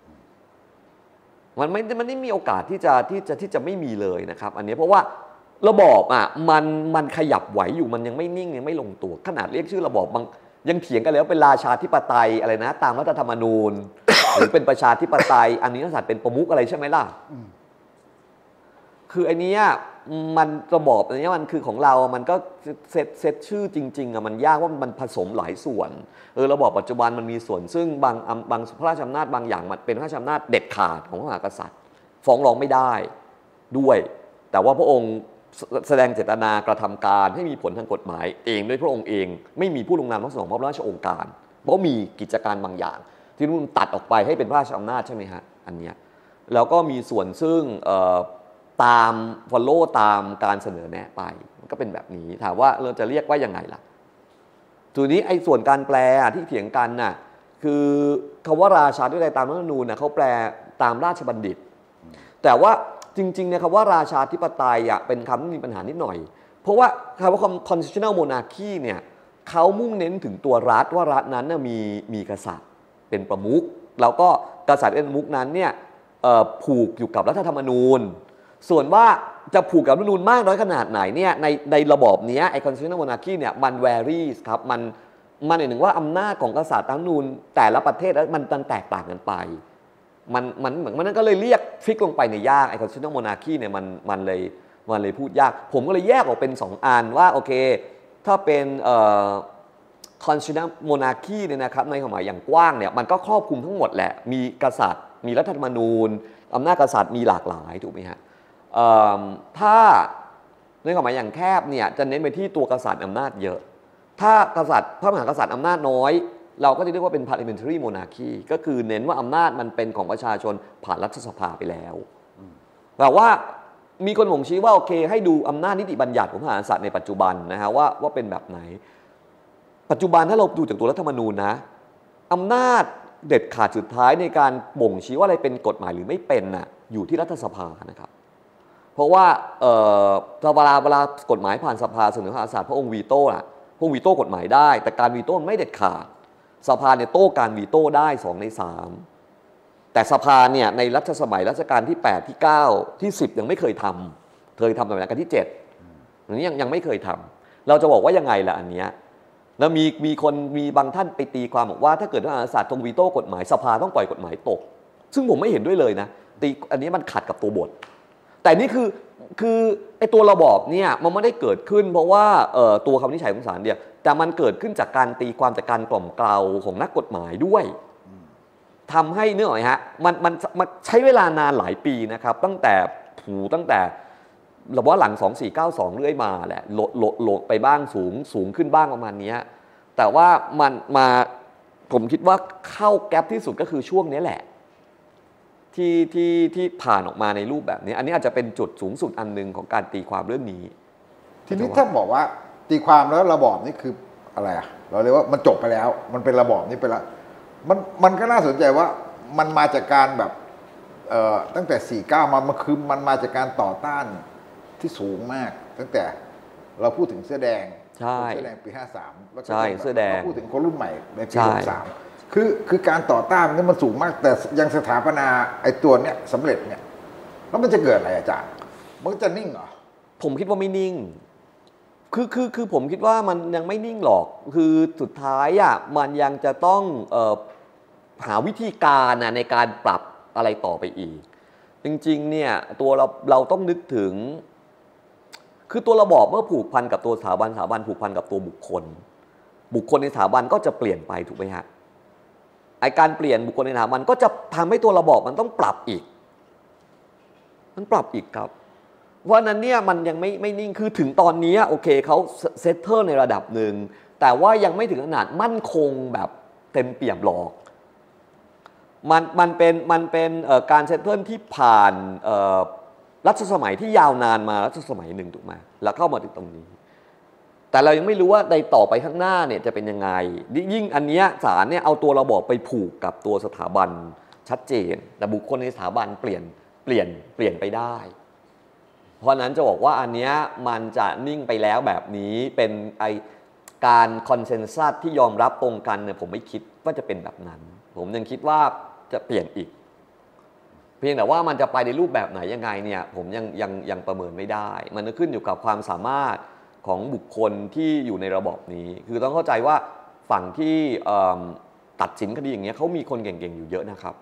มันไม่มันไม่มีโอกาสที่จะที่จะที่จะไม่มีเลยนะครับอันนี้เพราะว่าระบอบอ่ะมันมันขยับไหวอยู่มันยังไม่นิ่งยังไม่ลงตัวขนาดเรียกชื่อระบอบบางยังเถียงกันเลยว่าเป็นราชาธิปไตยอะไรนะตามรัฐธรรมนูญ หรือเป็นประชาธิปไตยอันนี้นักษัตริย์เป็นประมุขอะไรใช่ไหมล่ะคือไอ้นี้มันระบอบอันนี้มันคือของเรามันก็เซตเซตชื่อจริงๆอ่ะมันยากว่ามันผสมหลายส่วนเออระบอบปัจจุบันมันมีส่วนซึ่งบางบางพระราชอำนาจบางอย่างมันเป็นพระราชอำนาจเด็ดขาดของพระมหากษัตริย์ฟ้องร้องไม่ได้ด้วยแต่ว่าพระองค์แสดงเจตนากระทำการให้มีผลทางกฎหมายเองด้วยพระองค์เองไม่มีผู้ลงนามทั้งสองพระราชองค์การเพราะมีกิจการบางอย่างที่นู่นตัดออกไปให้เป็นพระราชอำนาจใช่ไหมฮะอันเนี้ยแล้วก็มีส่วนซึ่งตาม follow ตามการเสนอแนะไปมันก็เป็นแบบนี้ถามว่าเราจะเรียกว่ายังไงล่ะทีนี้ไอ้ส่วนการแปลที่เถียงกันน่ะคือคำว่าราชาธิปไตยตามรัฐธรรมนูญน่ะเขาแปลตามราชบัณฑิตแต่ว่าจริงๆเนี่ยคำว่าราชาธิปไตยอ่ะเป็นคำที่มีปัญหานิดหน่อยเพราะว่าคำว่า constitutional monarchy เนี่ยเขามุ่งเน้นถึงตัวรัฐว่ารัฐนั้นน่ะมีมีกษัตริย์เป็นประมุขแล้วก็กษัตริย์เป็นประมุขนั้นเนี่ยผูกอยู่กับรัฐธรรมนูญส่วนว่าจะผูกกับรัฐธรรมนูญมากน้อยขนาดไหนเนี่ยในในระบอบนี้ไอ้ constitutional monarchy เนี่ยมัน varies ครับมันมันหมายถึงว่าอำนาจของกษัตริย์รัฐธรรมนูญแต่ละประเทศมันมันแตกต่างกันไปมันมันเหมือนมันก็เลยเรียกฟิกลงไปในยากไอ้ constitutional monarchy เนี่ยมันมันเลยมันเลยพูดยากผมก็เลยแยกออกเป็นสองอันว่าโอเคถ้าเป็นเอ่อ constitutional monarchy เนี่ยนะครับในความหมายอย่างกว้างเนี่ยมันก็ครอบคลุมทั้งหมดแหละมีกษัตริย์มีรัฐธรรมนูญอำนาจกษัตริย์มีหลากหลายถูกไหมฮะถ้าในความหมายอย่างแคบเนี่ยจะเน้นไปที่ตัวกษัตริย์อำนาจเยอะถ้ากษัตริย์พระมหากษัตริย์อำนาจน้อยเราก็จะเรียกว่าเป็น parliamentary monarchy ก็คือเน้นว่าอำนาจมันเป็นของประชาชนผ่านรัฐสภาไปแล้วแต่ว่ามีคนบ่งชี้ว่าโอเคให้ดูอำนาจนิติบัญญัติของพระมหากษัตริย์ในปัจจุบันนะฮะว่าว่าเป็นแบบไหนปัจจุบันถ้าเราดูจากตัวรัฐธรรมนูญนะอำนาจเด็ดขาดสุดท้ายในการบ่งชี้ว่าอะไรเป็นกฎหมายหรือไม่เป็นน่ะอยู่ที่รัฐสภานะครับเพราะว่าเอ่อเวลาเวลากฎหมายผ่านสภาเสนอพระมหากษัตริย์พระองค์วีโต้ล่ะพระองค์วีโต้กฎหมายได้แต่การวีโต้ไม่เด็ดขาดสภาเนี่ยโต้การวีโต้ได้สองในสามแต่สภาเนี่ยในรัชสมัยรัชกาลที่แปดที่เก้าที่สิบยังไม่เคยทำเคยทำในรัชกาลที่เจ็ดอันนี้ยังยังไม่เคยทำเราจะบอกว่ายังไงล่ะอันเนี้ยแล้วมีมีคนมีบางท่านไปตีความบอกว่าถ้าเกิดพระมหากษัตริย์ทรงวีโต้กฎหมายสภาต้องปล่อยกฎหมายตกซึ่งผมไม่เห็นด้วยเลยนะตีอันนี้มันขัดกับตัวบทแต่นี่คือคือไอ้ตัวระบอบเนี่ยมันไม่ได้เกิดขึ้นเพราะว่าเอ่อตัวคำวินิจฉัยของศาลเดียวแต่มันเกิดขึ้นจากการตีความจากการกล่อมเกลาของนักกฎหมายด้วยทำให้เนื้อหน่อยฮะมันมันมันใช้เวลานานหลายปีนะครับตั้งแต่ผูตั้งแต่เราว่าหลังสองสี่เก้าสองเรื่อยมาแหละโหลดโหลดโหลดไปบ้างสูงสูงขึ้นบ้างประมาณนี้แต่ว่ามันมาผมคิดว่าเข้าแก๊ปที่สุดก็คือช่วงนี้แหละที่ที่ที่ผ่านออกมาในรูปแบบนี้อันนี้อาจจะเป็นจุดสูงสุดอันนึงของการตีความเรื่องนี้ทีนี้ถ้าบอกว่าตีความแล้วระบอบนี่คืออะไรอ่ะเราเรียกว่ามันจบไปแล้วมันเป็นระบอบนี้ไปแล้วมันมันก็น่าสนใจว่ามันมาจากการแบบเอ่อตั้งแต่สี่สิบเก้ามามันคือมันมาจากการต่อต้านที่สูงมากตั้งแต่เราพูดถึงเสื้อแดงใช่เสื้อแดงปีห้าสามแล้วก็เสื้อแดงพูดถึงคนรุ่นใหม่ในปีหกสามคือคือการต่อต้านนี่มันสูงมากแต่ยังสถาปนาไอ้ตัวเนี้ยสำเร็จเนี่ยแล้วมันจะเกิดอะไรอาจารย์มันจะนิ่งเหรอผมคิดว่าไม่นิ่งคือคือคือผมคิดว่ามันยังไม่นิ่งหรอกคือสุดท้ายอ่ะมันยังจะต้องเอ่อหาวิธีการนะในการปรับอะไรต่อไปอีกจริงๆเนี่ยตัวเราเราต้องนึกถึงคือตัวระบอบเมื่อผูกพันกับตัวสถาบันสถาบันผูกพันกับตัวบุคคลบุคคลในสถาบันก็จะเปลี่ยนไปถูกไหมฮะไอการเปลี่ยนบุคคลในสถาบันก็จะทำให้ตัวระบอบมันต้องปรับอีกมันปรับอีกครับเพราะนั้นเนี่ยมันยังไม่ไม่นิ่งคือถึงตอนนี้โอเคเขาเซตเตอร์ในระดับหนึ่งแต่ว่ายังไม่ถึงขนาดมั่นคงแบบเต็มเปี่ยมหรอกมันมันเป็นมันเป็นการเซตเตอร์ที่ผ่านรัชสมัยที่ยาวนานมารัชสมัยหนึ่งถูกไหมแล้วเข้ามาถึงตรงนี้แต่เรายังไม่รู้ว่าในต่อไปข้างหน้าเนี่ยจะเป็นยังไงยิ่งอันเนี้ยศาลเนี่ยเอาตัวระบอบไปผูกกับตัวสถาบันชัดเจนแต่บุคคลในสถาบันเปลี่ยนเปลี่ยนเปลี่ยนไปได้เพราะนั้นจะบอกว่าอันเนี้ยมันจะนิ่งไปแล้วแบบนี้เป็นไอการคอนเซนแซสที่ยอมรับตรงกันเนี่ยผมไม่คิดว่าจะเป็นแบบนั้นผมยังคิดว่าจะเปลี่ยนอีกเพียงแต่ว่ามันจะไปในรูปแบบไหนยังไงเนี่ยผมยังยังยังประเมินไม่ได้มันขึ้นอยู่กับความสามารถของบุคคลที่อยู่ในระบบนี้คือต้องเข้าใจว่าฝั่งที่ตัดสินคดีอย่างเงี้ยเขามีคนเก่งๆอยู่เยอะนะครับ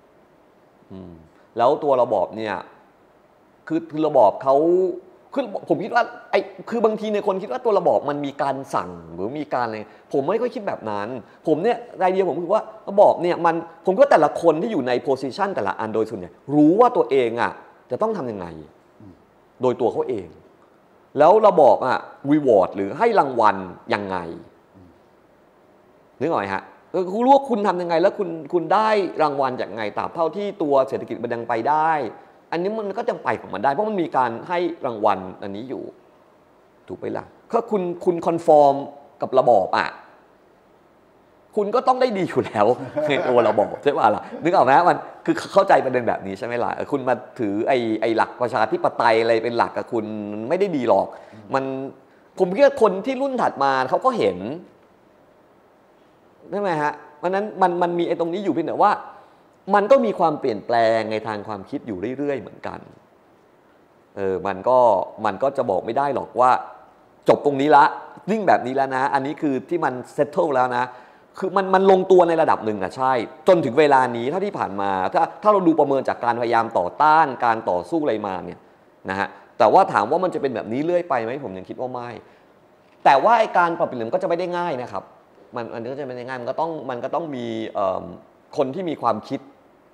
แล้วตัวระบบเนี่ยคือคือระบบเขาคือผมคิดว่าไอ้คือบางทีในคนคิดว่าตัวระบบมันมีการสั่งหรือมีการอะไรผมไม่ค่อยคิดแบบนั้นผมเนี่ยไอเดียผมคือว่าระบบเนี่ยมันผมก็แต่ละคนที่อยู่ในโพสิชันแต่ละอันโดยส่วนใหญ่รู้ว่าตัวเองอ่ะจะต้องทำยังไงโดยตัวเขาเองแล้วระบบอ่ะรีวอร์ดหรือให้รางวัลยังไงนึกออกไหมฮะคุณรู้ว่าคุณทำยังไงแล้วคุณคุณได้รางวัลจากไงตราบเท่าที่ตัวเศรษฐกิจมันยังไปได้อันนี้มันก็ยังไปของมันได้เพราะมันมีการให้รางวัลอันนี้อยู่ถูกไหมล่ะถ้าคุณคุณคอนฟอร์มกับระบอบอ่ะคุณก็ต้องได้ดีอยู่แล้วในตัวระบอบใช่ป่ะล่ะนึกออกไหมมันคือเข้าใจประเด็นแบบนี้ใช่ไหมล่ะคุณมาถือไอ้ไอ้หลักประชาธิปไตยอะไรเป็นหลักกับคุณไม่ได้ดีหรอกมันผมคิดว่าคนที่รุ่นถัดมาเขาก็เห็นใช่ไหมฮะเพราะนั้นมันมันมีไอ้ตรงนี้อยู่เพียงแต่ว่ามันก็มีความเปลี่ยนแปลงในทางความคิดอยู่เรื่อยๆเหมือนกันเออมันก็มันก็จะบอกไม่ได้หรอกว่าจบตรงนี้ละนิ่งแบบนี้แล้วนะอันนี้คือที่มันเซตเทิลแล้วนะคือมันมันลงตัวในระดับหนึ่งอะใช่จนถึงเวลานี้ถ้าที่ผ่านมาถ้าถ้าเราดูประเมินจากการพยายามต่อต้านการต่อสู้อะไรมาเนี่ยนะฮะแต่ว่าถามว่ามันจะเป็นแบบนี้เรื่อยไปไหมผมยังคิดว่าไม่แต่ว่าไอ้การปรับเปลี่ยนก็จะไม่ได้ง่ายนะครับมันมันก็จะไม่ได้ง่ายมันก็ต้องมันก็ต้องมีคนที่มีความคิด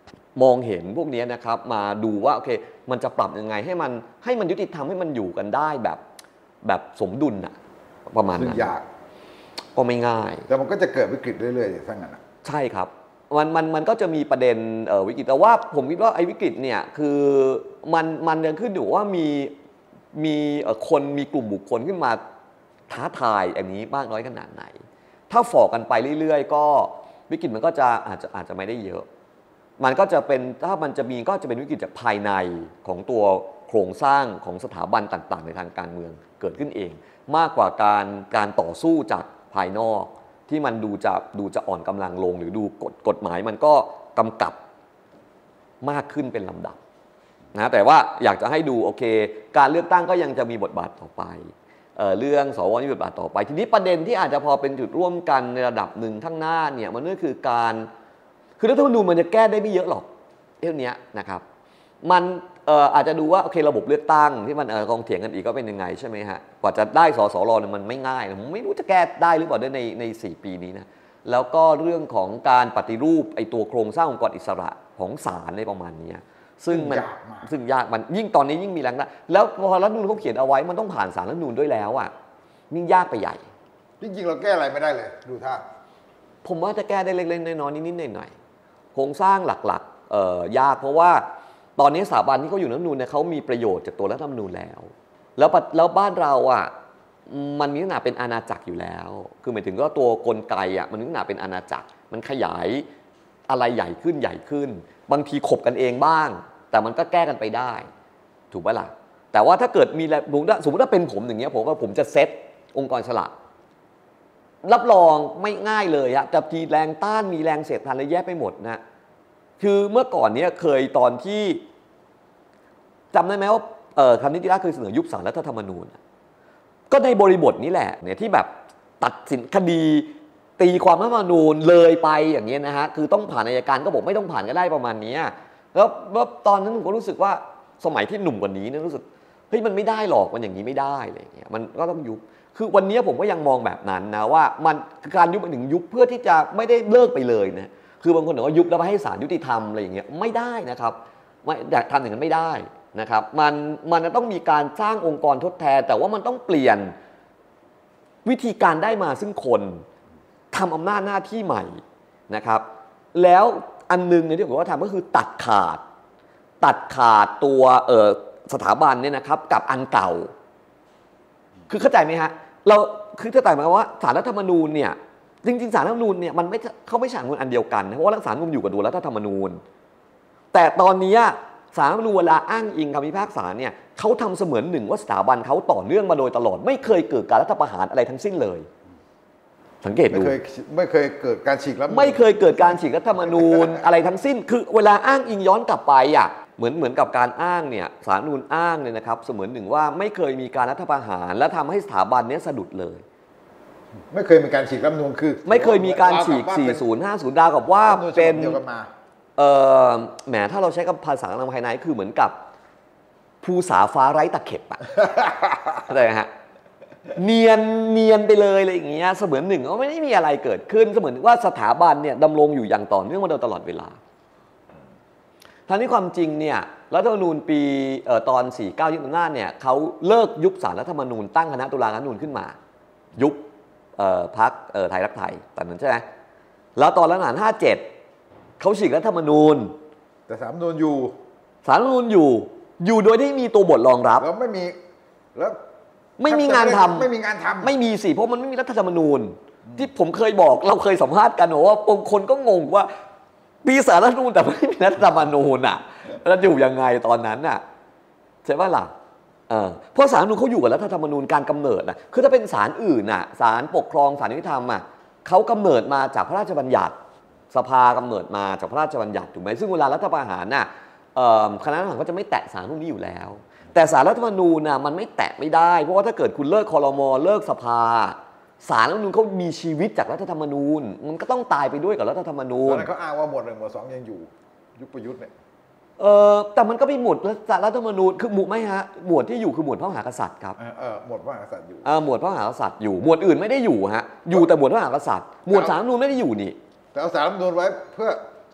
มองเห็นพวกนี้นะครับมาดูว่าโอเคมันจะปรับยังไงให้มันให้มันยุติธรรมให้มันอยู่กันได้แบบแบบสมดุลอะประมาณนั้นยากก็ไม่ง่ายแต่มันก็จะเกิดวิกฤตเรื่อยๆอย่างนั้นนะใช่ครับมันมันมันก็จะมีประเด็นวิกฤตแต่ว่าผมคิดว่าไอ้วิกฤตเนี่ยคือมันมันยังขึ้นอยู่ว่ามีมีคนมีกลุ่มบุคคลขึ้นมาท้าทายอันนี้มากน้อยขนาดไหนถ้าฝ่อกันไปเรื่อยๆก็วิกฤตมันก็จะอาจจะอาจจะไม่ได้เยอะมันก็จะเป็นถ้ามันจะมีก็จะเป็นวิกฤตจากภายในของตัวโครงสร้างของสถาบันต่างๆในทางการเมืองเกิดขึ้นเองมากกว่าการการต่อสู้จากภายนอกที่มันดูจะดูจะอ่อนกำลังลงหรือดูกฎกฎหมายมันก็กำกับมากขึ้นเป็นลำดับนะแต่ว่าอยากจะให้ดูโอเคการเลือกตั้งก็ยังจะมีบทบาทต่อไป เอ่อ เรื่องสวมีบทบาทต่อไปทีนี้ประเด็นที่อาจจะพอเป็นจุดร่วมกันในระดับหนึ่งข้างหน้าเนี่ยมันก็คือการคือรัฐธรรมนูญมันจะแก้ได้ไม่เยอะหรอกเรื่องนี้นะครับมันเอ่ออาจจะดูว่าโอเคระบบเลือกตั้งที่มันเอ่อกองเถียงกันอีกก็เป็นยังไงใช่ไหมฮะกว่าจะได้สสรเนี่ยมันไม่ง่ายผมไม่รู้จะแก้ได้หรือเปล่าในในสี่ปีนี้นะแล้วก็เรื่องของการปฏิรูปไอ้ตัวโครงสร้างองค์กรอิสระของศาลในประมาณนี้ซึ่งมันซึ่งยากมันยิ่งตอนนี้ยิ่งมีแรงนะแล้วพอรัฐธรรมนูญเขาเขียนเอาไว้มันต้องผ่านศาลรัฐธรรมนูญด้วยแล้วอ่ะยิ่งยากไปใหญ่จริงๆเราแก้อะไรไม่ได้เลยดูท่าผมว่าจะแก้ได้เล็กๆน้อยๆนิดๆหน่อยๆโครงสร้างหลักๆเอ่อยากเพราะว่าตอนนี้สถาบันที่เขาอยู่ในรัฐธรรมนูญเนี่ยเขามีประโยชน์จากตัวรัฐธรรมนูญแล้วแล้วแล้วบ้านเราอ่ะมันมีลักษณะเป็นอาณาจักรอยู่แล้วคือหมายถึงว่าตัวกลไกอ่ะมันมีลักษณะเป็นอาณาจักรมันขยายอะไรใหญ่ขึ้นใหญ่ขึ้นบางทีขบกันเองบ้างแต่มันก็แก้กันไปได้ถูกปะล่ะแต่ว่าถ้าเกิดมีสมมติว่าเป็นผมอย่างเงี้ยผมว่าผมจะเซตองค์กรอิสระรับรองไม่ง่ายเลยอะจะมีแรงต้านมีแรงเสียดทานอะไรแยกไปหมดนะคือเมื่อก่อนเนี้ยเคยตอนที่จำได้ไหมว่าคำนิติราษฎร์เคยเสนอยุบศาลรัฐธรรมนูญก็ในบริบทนี้แหละเนี่ยที่แบบตัดสินคดีตีความรัฐธรรมนูญเลยไปอย่างเงี้ยนะฮะคือต้องผ่านอัยการก็บอกไม่ต้องผ่านก็ได้ประมาณนี้แล้วแล้วตอนนั้นผมก็รู้สึกว่าสมัยที่หนุ่มกว่านี้เนี่ยรู้สึกเฮ้ยมันไม่ได้หรอกมันอย่างนี้ไม่ได้อะไรอย่างเงี้ยมันก็ต้องยุบคือวันนี้ผมก็ยังมองแบบนั้นนะว่ามันการยุบมันถึงยุบเพื่อที่จะไม่ได้เลิกไปเลยนะคือบางคนบอกว่ายุบแล้วไปให้ศาลยุติธรรมอะไรอย่างเงี้ยไม่ได้นะครับไม่อยากทำอย่างนั้นไม่ได้นะครับมันมันจะต้องมีการสร้างองค์กรทดแทนแต่ว่ามันต้องเปลี่ยนวิธีการได้มาซึ่งคนทำอำนาจหน้าที่ใหม่นะครับแล้วอันนึงเนี่ยที่ผมว่าทำก็คือตัดขาดตัดขาดตัวเอ่อสถาบันเนี่ยนะครับกับอันเก่าคือเข้าใจไหมฮะเราคือเข้าใจไหมว่าศาลรัฐธรรมนูญเนี่ยจริงๆศาลรัฐธรรมนูญเนี่ยมันไม่เขาไม่ใช่ศาลรัฐธรรมนูญอันเดียวกันนะเพราะว่าศาลรัฐธรรมนูญอยู่กับตัวรัฐธรรมนูญแต่ตอนนี้ศาลรัฐธรรมนูญเวลาอ้างอิงคำพิพากษาเนี่ยเขาทำเสมือนหนึ่งว่าสถาบันเขาต่อเนื่องมาโดยตลอดไม่เคยเกิดการรัฐประหารอะไรทั้งสิ้นเลยสังเกตดูไม่เคยไม่เคยเกิดการฉีกรัฐไม่เคยเกิดการฉีกรัฐธรรมนูญอะไรทั้งสิ้นคือเวลาอ้างอิงย้อนกลับไปอ่ะเหมือนเหมือนกับการอ้างเนี่ยศาลรัฐธรรมนูญอ้างเนี่ยนะครับเสมือนหนึ่งว่าไม่เคยมีการรัฐประหารและทำให้สถาบันนี้สะดุดเลยไม่เคยมีการฉีกรัฐธรรมนูญคือไม่เคยมีการฉีกสี่สิบ ห้าสิบดาวกับว่าเป็นเอ่อแหมถ้าเราใช้กับภาษาทางภายในคือเหมือนกับภูษาฟ้าไร้ตะเข็บอะเข้าใจไหมฮะเนียนเนียนไปเลยอะไรอย่างเงี้ยเสมือนหนึ่งว่าไม่ได้มีอะไรเกิดขึ้นเสมือนว่าสถาบันเนี่ยดำรงอยู่อย่างต่อเนื่องมาโดยตลอดเวลาทั้งนี้ความจริงเนี่ยรัฐธรรมนูญปีเอ่อตอนสี่สิบเก้ายึดอำนาจเนี่ยเขาเลิกยุบศาลรัฐธรรมนูญตั้งคณะตุลาการรัฐธรรมนูญขึ้นมายุบเอ่อพรรคเอ่อไทยรักไทยตอนนั้นใช่ไหมแล้วตอนรัฐประหารห้าสิบเจ็ดเขาฉีกรัฐธรรมนูญแต่ศาลรัฐธรรมนูญอยู่ศาลรัฐธรรมนูญอยู่อยู่โดยที่มีตัวบทรองรับแล้วไม่มีแล้วไม่มีงานทำไม่มีงานทำไม่มีสิเพราะมันไม่มีรัฐธรรมนูญที่ผมเคยบอกเราเคยสัมภาษณ์กันว่าบางคนก็งงว่าปีศาลรัฐธรรมนูญแต่ไม่มีรัฐธรรมนูญอ่ะแล้วอยู่ยังไงตอนนั้นน่ะใช่ป่ะล่ะเออเพราะศาลรัฐธรรมนูญเขาอยู่กับรัฐธรรมนูญการกำเนิดนะคือถ้าเป็นศาลอื่นน่ะศาลปกครองศาลยุติธรรมอ่ะเขากำเนิดมาจากพระราชบัญญัติสภากำเนิดมาจากพระราชบัญญัติถูกไหมซึ่งเวลารัฐประหารน่ะคณะทหารก็จะไม่แตะศาลพวกนี้อยู่แล้วแต่ศาลรัฐธรรมนูญน่ะมันไม่แตะไม่ได้เพราะว่าถ้าเกิดคุณเลิกครม.เลิกสภาศาลรัฐธรรมนูญเขามีชีวิตจากรัฐธรรมนูญมันก็ต้องตายไปด้วยกับรัฐธรรมนูญตอนนั้นเขาอ้างว่าหมวดหนึ่งหมวดสองยังอยู่ยุคประยุทธ์เนี่ยเออแต่มันก็ไม่หมวดรัฐธรรมนูญคือหมวดไม่ฮะหมวดที่อยู่คือหมวดพระมหากษัตริย์ครับเออหมวดพระมหากษัตริย์อยู่เออหมวดพระมหากษัตริย์อยู่หมวดอื่นไม่ได้อยู่ฮะอยู่แต่หมวดพระมหากษัตริย์หมวดศาลรัฐธรรมนูญไม่ได้อยู่นี่แต่เอาศาลรัฐธรรมนูญไว้เพื่อแต่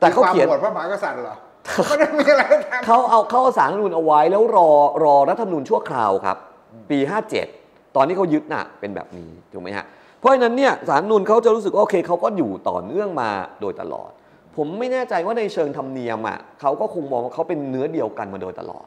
แต่เขาเขียนบทพระมหากษัตริย์เหรอไม่ได้มีอะไรทำเขาเอาเข้าสารรัฐธรรมนูญเอาไว้แล้วรอรอรัฐธรรมนูญชั่วคราวครับปีห้าเจ็ดตอนที่เขายึดน่ะเป็นแบบนี้ถูกไหมฮะเพราะฉะนั้นเนี่ยสารรัฐธรรมนูญเขาจะรู้สึกว่าโอเคเขาก็อยู่ต่อเนื่องมาโดยตลอดผมไม่แน่ใจว่าในเชิงธรรมเนียมอ่ะเขาก็คงมองว่าเขาเป็นเนื้อเดียวกันมาโดยตลอด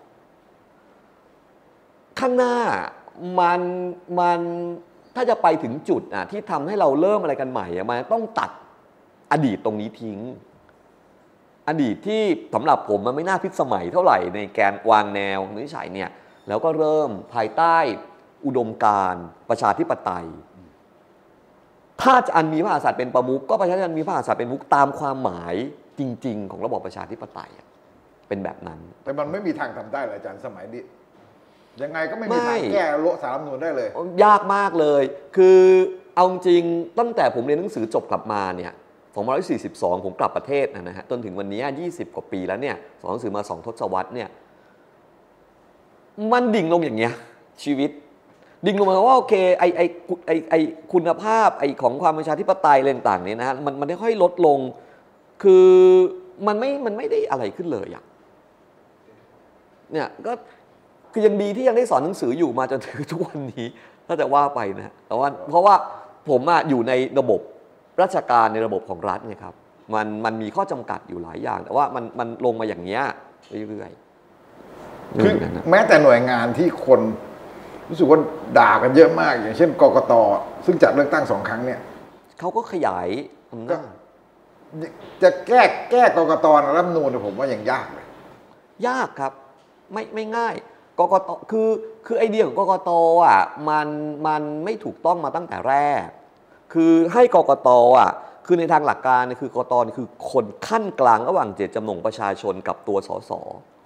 ข้างหน้ามันมันถ้าจะไปถึงจุดอ่ะที่ทำให้เราเริ่มอะไรกันใหม่อ่ะมันต้องตัดอดีตตรงนี้ทิ้งอดีตที่สำหรับผมมันไม่น่าพิสมัยเท่าไหร่ในแกนวางแนวนิสัยเนี่ยแล้วก็เริ่มภายใต้อุดมการณ์ประชาธิปไตยถ้าจะอันมีพระมหากษัตริย์เป็นประมุขก็ประชาธิปไตยมีพระมหากษัตริย์เป็นมุขตามความหมายจริงๆของระบอบประชาธิปไตยเป็นแบบนั้นแต่มันไม่มีทางทำได้เลยอาจารย์สมัยนี้ยังไงก็ไม่มีทางแก้โละสารรัฐธรรมนูญได้เลยยากมากเลยคือเอาจริงตั้งแต่ผมเรียนหนังสือจบกลับมาเนี่ยสองพันห้าร้อยสี่สิบสองผมกลับประเทศนะฮะจนถึงวันนี้ยี่สิบกว่าปีแล้วเนี่ยสอนหนังสือมาสองทศวรรษเนี่ยมันดิ่งลงอย่างเงี้ยชีวิตดิ่งลงมาว่าโอเคไอไอไอไอคุณภาพไอของความประชาธิปไตยอะไรต่างๆเนี่ยนะฮะมันมันได้ค่อยลดลงคือมันไม่มันไม่ได้อะไรขึ้นเลยอ่ะเนี่ยก็คือยังดีที่ยังได้สอนหนังสืออยู่มาจนถึงทุกวันนี้ถ้าจะว่าไปนะแต่ว่าเพราะว่าผมอะอยู่ในระบบราชการในระบบของรัฐเนี่ยครับมันมันมีข้อจำกัดอยู่หลายอย่างแต่ว่ามันมันลงมาอย่างเงี้ยเรื่อยๆคือแม้แต่หน่วยงานที่คนรู้สึกว่าด่ากันเยอะมากอย่างเช่นกกต.ซึ่งจัดเลือกตั้งสองครั้งเนี่ยเขาก็ขยายอำนาจจะแก้แก้กกต.ในรัฐธรรมนูญผมว่ายังยากเลยยากครับไม่ไม่ง่ายกกต.คือคือไอเดียของกกต.อ่ะมันมันไม่ถูกต้องมาตั้งแต่แรกคือให้กกต.อ่ะคือในทางหลักการเนี่ยคือกกต.คือคนขั้นกลางระหว่างเจตจำนงประชาชนกับตัวสส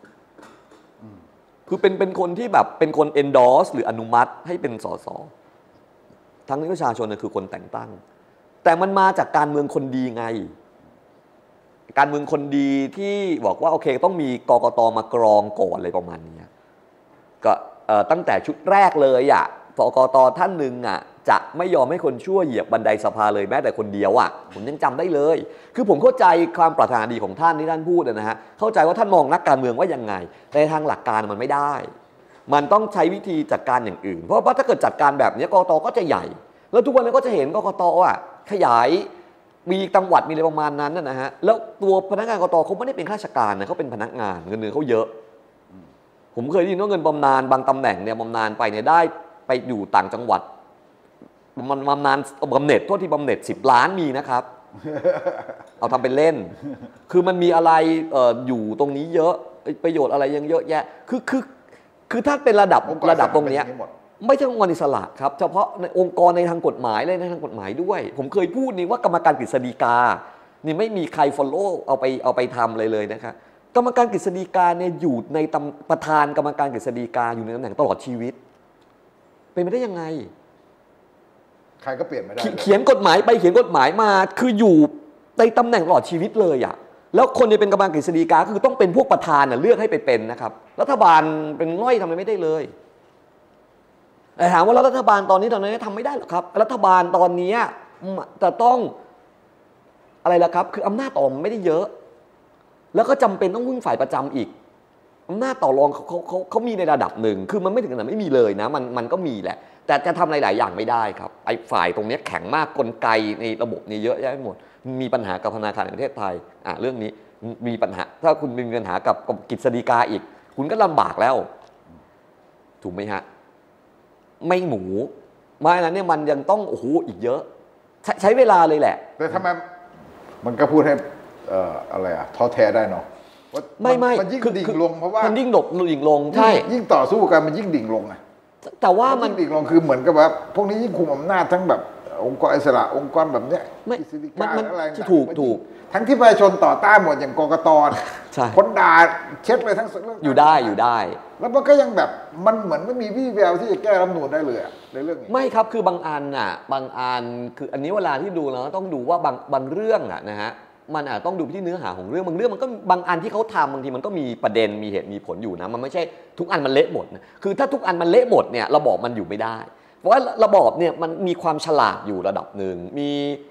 คือเป็นเป็นคนที่แบบเป็นคน endorse หรืออนุมัติให้เป็นสสทั้งที่ประชาชนเนี่ยคือคนแต่งตั้งแต่มันมาจากการเมืองคนดีไงการเมืองคนดีที่บอกว่าโอเคต้องมีกกต.มากรองก่อนอะไรประมาณนี้ก็ตั้งแต่ชุดแรกเลยอ่ะกกต.ท่านหนึ่งอ่ะจะไม่ยอมให้คนชั่วเหยียบบันไดสภาเลยแม้แต่คนเดียวอ่ะผมยังจำได้เลยคือผมเข้าใจความปรารถนาดีของท่านที่ท่านพูดนะฮะเข้าใจว่าท่านมองนักการเมืองว่ายังไงแต่ทางหลักการมันไม่ได้มันต้องใช้วิธีจัดการอย่างอื่นเพราะว่าถ้าเกิดจัดการแบบนี้กกต.ก็จะใหญ่แล้วทุกวันนี้ก็จะเห็นกกต.อ่ะขยายมีจังหวัดมีอะไรประมาณนั้นนะฮะแล้วตัวพนักงานกกต.เขาไม่ได้เป็นข้าราชการนะเขาเป็นพนักงานเงินเดือนเขาเยอะผมเคยได้ยินว่าเงินบำนาญบางตำแหน่งเนี่ยบำนาญไปเนี่ยได้ไปอยู่ต่างจังหวัดมันบำนาญบำเหน็จโทษที่บำเหน็จสิบล้านมีนะครับเอาทำเป็นเล่นคือมันมีอะไรเอ่ออยู่ตรงนี้เยอะประโยชน์อะไรยังเยอะแยะคือคือคือถ้าเป็นระดับระดับตรงเนี้ยไม่ใช่องค์กรอิสระครับเฉพาะในองค์กรในทางกฎหมายเลยในทางกฎหมายด้วยผมเคยพูดนี่ว่ากรรมการกฤษฎีกานี่ไม่มีใคร follow เอาไปเอาไปทำเลยเลยนะครับกรรมการกฤษฎีกาเนี่ยอยู่ในตำประธานกรรมการกฤษฎีกาอยู่ในตำแหน่งตลอดชีวิตเป็นไปได้ยังไงใครก็เปลี่ยนไม่ได้เขียนกฎหมายไปเขียนกฎหมายมาคืออยู่ในตำแหน่งตลอดชีวิตเลยอ่ะแล้วคนที่เป็นกรรมการกฤษฎีกาคือต้องเป็นพวกประธานน่ะเลือกให้ไปเป็นนะครับรัฐบาลเป็นง่อยทำอะไรไม่ได้เลยแต่ถามว่ารัฐบาลตอนนี้ตอนนี้ทำไม่ได้หรอกครับรัฐบาลตอนนี้จะต้องอะไรล่ะครับคืออำนาจต่อมันไม่ได้เยอะแล้วก็จำเป็นต้องพึ่งฝ่ายประจำอีกอำนาจต่อรองเขาเขาเขามีในระดับหนึ่งคือมันไม่ถึงขนาดไม่มีเลยนะมันมันก็มีแหละแต่จะทำหลายๆอย่างไม่ได้ครับไอ้ฝ่ายตรงนี้แข็งมากกลไกในระบบนี้เยอะแยะไปหมดมีปัญหากับธนาคารแห่งประเทศไทยอ่ะเรื่องนี้มีปัญหาถ้าคุณมีปัญหากับกฤษฎีกาอีกคุณก็ลำบากแล้วถูกไหมฮะไม่หมูมาอันนั้นเนี่ยมันยังต้องโอ้โหอีกเยอะใช้ใช้เวลาเลยแหละแต่ทำไมมันก็พูดให้เอ่ออะไรอะท้อแท้ได้เนาะไม่ไม่มันยิ่งดิ่งลงเพราะว่ามันยิ่งดกดิ่งลงใช่ยิ่งต่อสู้กันมันยิ่งดิ่งลงไงแต่ว่ามันดิ่งลงคือเหมือนกับว่าพวกนี้ยิ่งคุมอำนาจทั้งแบบองค์กรอิสระองค์กรแบบเนี้ยไม่มันอะไรถูกถูกทั้งที่ประชาชนต่อต้านหมดอย่างกกต.คนด่าเช็ดเลยทั้งอยู่ได้อยู่ได้แล้วมันก็ยังแบบมันเหมือนไม่มีวี่แววที่จะแก้รัฐธรรมนูญได้เลยในเรื่องนี้ไม่ครับคือบางอันน่ะบางอันคืออันนี้เวลาที่ดูแล้วต้องดูว่าบางบางเรื่องอ่ะนะฮะมันอาจต้องดูที่เนื้อหาของเรื่องบางเรื่องมันก็บางอันที่เขาทำบางทีมันก็มีประเด็นมีเหตุมีผลอยู่นะมันไม่ใช่ทุกอันมันเละหมดนะคือถ้าทุกอันมันเละหมดเนี่ยระบอบมันอยู่ไม่ได้เพราะว่าระบอบเนี่ยมันมีความฉลาดอยู่ระดับหนึ่งมี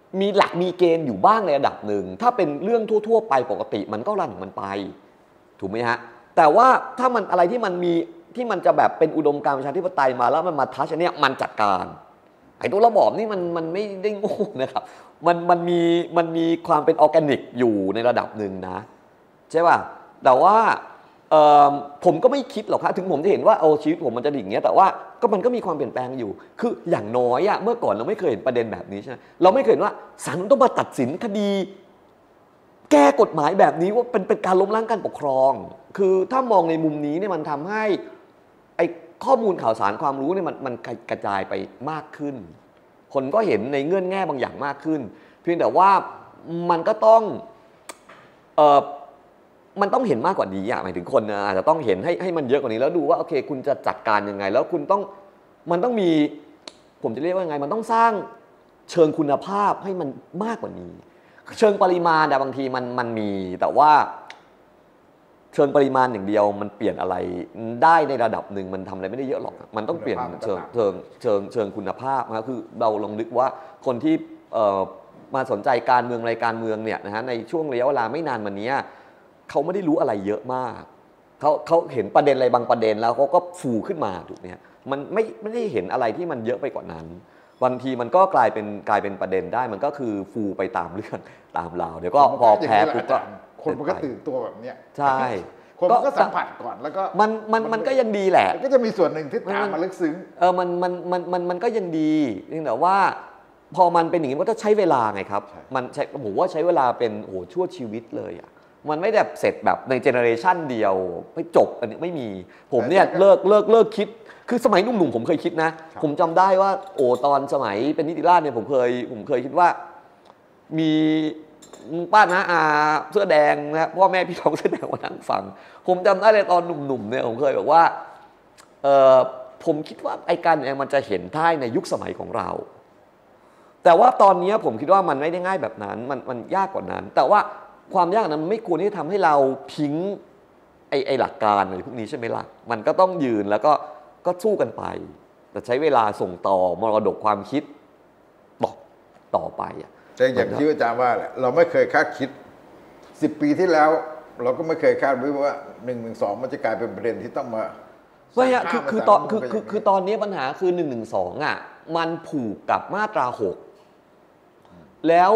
มีหลักมีเกณฑ์อยู่บ้างในระดับหนึ่งถ้าเป็นเรื่องทั่วๆไปปกติมันก็รันของมันไปถูกไหมฮะแต่ว่าถ้ามันอะไรที่มันมีที่มันจะแบบเป็นอุดมการณ์ประชาธิปไตยมาแล้วมันมาทัชอันเนี้ยมันจัดการไอ้ตัวระบอบนี่มันมันไม่ได้โง่นะครับมันมันมีมันมีความเป็นออร์แกนิกอยู่ในระดับหนึ่งนะใช่ป่ะแต่ว่าผมก็ไม่คิดหรอกครับถึงผมจะเห็นว่าโอ้ชีวิตผมมันจะดิ่งเงี้ยแต่ว่าก็มันก็มีความเปลี่ยนแปลงอยู่คืออย่างน้อยอะเมื่อก่อนเราไม่เคยเห็นประเด็นแบบนี้ใช่ไหมเราไม่เคยเห็นว่าศาลต้องมาตัดสินคดีแก้กฎหมายแบบนี้ว่าเป็นเป็นการล้มล้างการปกครองคือถ้ามองในมุมนี้เนี่ยมันทำให้ไอ้ข้อมูลข่าวสารความรู้เนี่ยมันมันกระจายไปมากขึ้นคนก็เห็นในเงื่อนแง่บางอย่างมากขึ้นเพียงแต่ว่ามันก็ต้องเอ่อมันต้องเห็นมากกว่านี้อะหมายถึงคนอาจจะต้องเห็นให้ให้มันเยอะกว่านี้แล้วดูว่าโอเคคุณจะจัดการยังไงแล้วคุณต้องมันต้องมีผมจะเรียกว่าไงมันต้องสร้างเชิงคุณภาพให้มันมากกว่านี้เชิงปริมาณแต่บางทีมันมันมีแต่ว่าเชิงปริมาณอย่างเดียวมันเปลี่ยนอะไรได้ในระดับหนึ่งมันทำอะไรไม่ได้เยอะหรอกมันต้องเปลี่ยนเชิงเชิงเชิงเชิงคุณภาพนะคือเราลองนึกว่าคนที่มาสนใจการเมืองรายการเมืองเนี่ยนะฮะในช่วงระยะเวลาไม่นานมานี้เขาไม่ได้รู้อะไรเยอะมากเขาเขาเห็นประเด็นอะไรบางประเด็นแล้วเขาก็ฟูขึ้นมาถูกไหมมันไม่ไม่ได้เห็นอะไรที่มันเยอะไปกว่านั้นบางทีมันก็กลายเป็นกลายเป็นประเด็นได้มันก็คือฟูไปตามเรื่องตามราวเดี๋ยวก็พอแพ้ปุ๊บก็คนมันก็ตื่นตัวแบบเนี้ยใช่คนมันก็สัมผัสก่อนแล้วก็มันมันมันก็ยังดีแหละก็จะมีส่วนหนึ่งที่ตามมาลึกซึ้งเออมันมันมันมันมันก็ยังดีเพียงแต่ว่าพอมันเป็นอย่างนี้มันก็ใช้เวลาไงครับมันใช้ผมว่าใช้เวลาเป็นโอ้โหชั่วชีวิตเลยอ่ะมันไม่ได้เสร็จแบบในเจเนอเรชันเดียวไม่จบอันนี้ไม่มีผมเนี่ยเลิกเลิกเลิกคิดคือสมัยหนุ่มๆผมเคยคิดนะผมจำได้ว่าโอ้ตอนสมัยเป็นนิติราษฎร์เนี่ยผมเคยผมเคยคิดว่ามีป้าน้าอาเสื้อแดงนะพ่อแม่พี่น้องเสื้อแดงมานั่งฟังผมจำได้เลยตอนหนุ่มๆเนี่ยผมเคยบอกว่าเออผมคิดว่าไอ้การเนี่ยมันจะเห็นท่าในยุคสมัยของเราแต่ว่าตอนนี้ผมคิดว่ามันไม่ได้ง่ายแบบนั้นมันมันยากกว่านั้นแต่ว่าความยากนั้นมันไม่ควรที่จะทำให้เราทิ้งไอ้ไอ้หลักการอะไรพวกนี้ใช่ไหมล่ะมันก็ต้องยืนแล้วก็ก็สู้กันไปแต่ใช้เวลาส่งต่อมรดกความคิดต่อต่อไปอ่ะแต่อย่างที่อาจารย์ว่าแหละเราไม่เคยคาดคิดสิบปีที่แล้วเราก็ไม่เคยคาดไว้ว่าหนึ่งหนึ่งสองมันจะกลายเป็นประเด็นที่ต้องมาไม่ฮะคือคือตอนคือคือคือตอนนี้ปัญหาคือหนึ่งหนึ่งสองอ่ะมันผูกกับมาตราหกแล้ว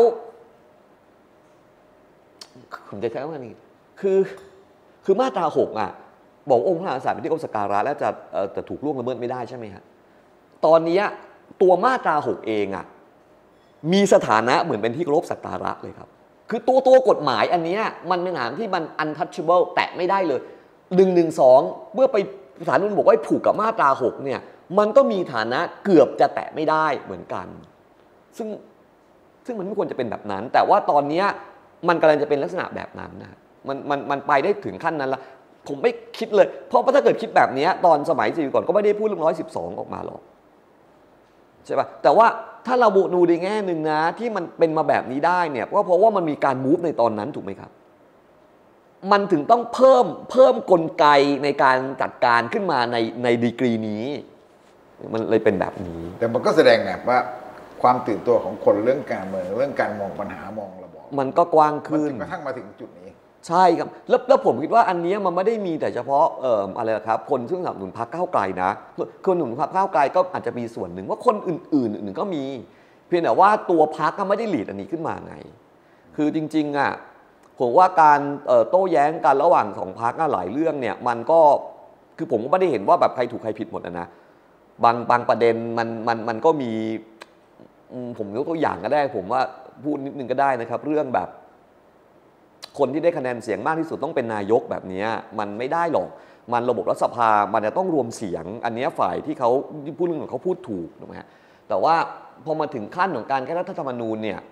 ผมจะใช้ว่าไงคือคือมาตราหกอ่ะบอกองค์พระมหากษัตริย์เป็นที่เคารพสักการะและจะจะถูกล่วงละเมิดไม่ได้ใช่ไหมฮะตอนนี้ตัวมาตราหกเองอ่ะมีสถานะเหมือนเป็นที่เคารพสักการะเลยครับคือตัวตัวกฎหมายอันนี้มันเป็นฐานที่มัน untouchable แตะไม่ได้เลยหนึ่งหนึ่งสองเมื่อไปศาลมันบอกว่าผูกกับมาตราหกเนี่ยมันก็มีฐานะเกือบจะแตะไม่ได้เหมือนกันซึ่งซึ่งมันไม่ควรจะเป็นแบบนั้นแต่ว่าตอนนี้มันกำลังจะเป็นลักษณะแบบนั้นนะมันมันมันไปได้ถึงขั้นนั้นแล้วผมไม่คิดเลยเพราะถ้าเกิดคิดแบบนี้ตอนสมัยสี่ปีก่อนก็ไม่ได้พูดเรื่องร้อยสิบสองออกมาหรอกใช่ป่ะแต่ว่าถ้าเราบูดูในแง่หนึ่งนะที่มันเป็นมาแบบนี้ได้เนี่ยก็เพราะว่ามันมีการมูฟในตอนนั้นถูกไหมครับมันถึงต้องเพิ่มเพิ่มกลไกในการจัดการขึ้นมาในในดีกรีนี้มันเลยเป็นแบบนี้แต่มันก็แสดงไงว่าความตื่นตัวของคนเรื่องการเมืองเรื่องการมองปัญหามองระบอบมันก็กว้างขึ้นกระทั่งมาถึงจุดนี้ใช่ครับแล้วแล้วผมคิดว่าอันนี้มันไม่ได้มีแต่เฉพาะเอ่ออะไรครับคนซึ่งสนับสนุนพรรคก้าวไกลนะคนสนับสนุนพรรคก้าวไกลก็อาจจะมีส่วนหนึ่งว่าคนอื่นๆอื่นก็มีเพียงแต่ว่าตัวพรรคก็ไม่ได้หลีดอันนี้ขึ้นมาไงคือจริงๆอ่ะผมว่าการโต้แย้งกันระหว่างสองพรรคหลายเรื่องเนี่ยมันก็คือผมก็ไม่ได้เห็นว่าแบบใครถูกใครผิดหมดนะบางบางประเด็นมันมันมันก็มีผมยกตัวอย่างก็ได้ผมว่าพูดนิดนึงก็ได้นะครับเรื่องแบบคนที่ได้คะแนนเสียงมากที่สุดต้องเป็นนายกแบบนี้มันไม่ได้หรอกมันระบบรัฐสภามันจะต้องรวมเสียงอันนี้ฝ่ายที่เขาพูดเรื่องของเขาพูดถูกถูกไหมฮะแต่ว่าพอมาถึงขั้นของการแก้รัฐธรรมนูญเนี่ย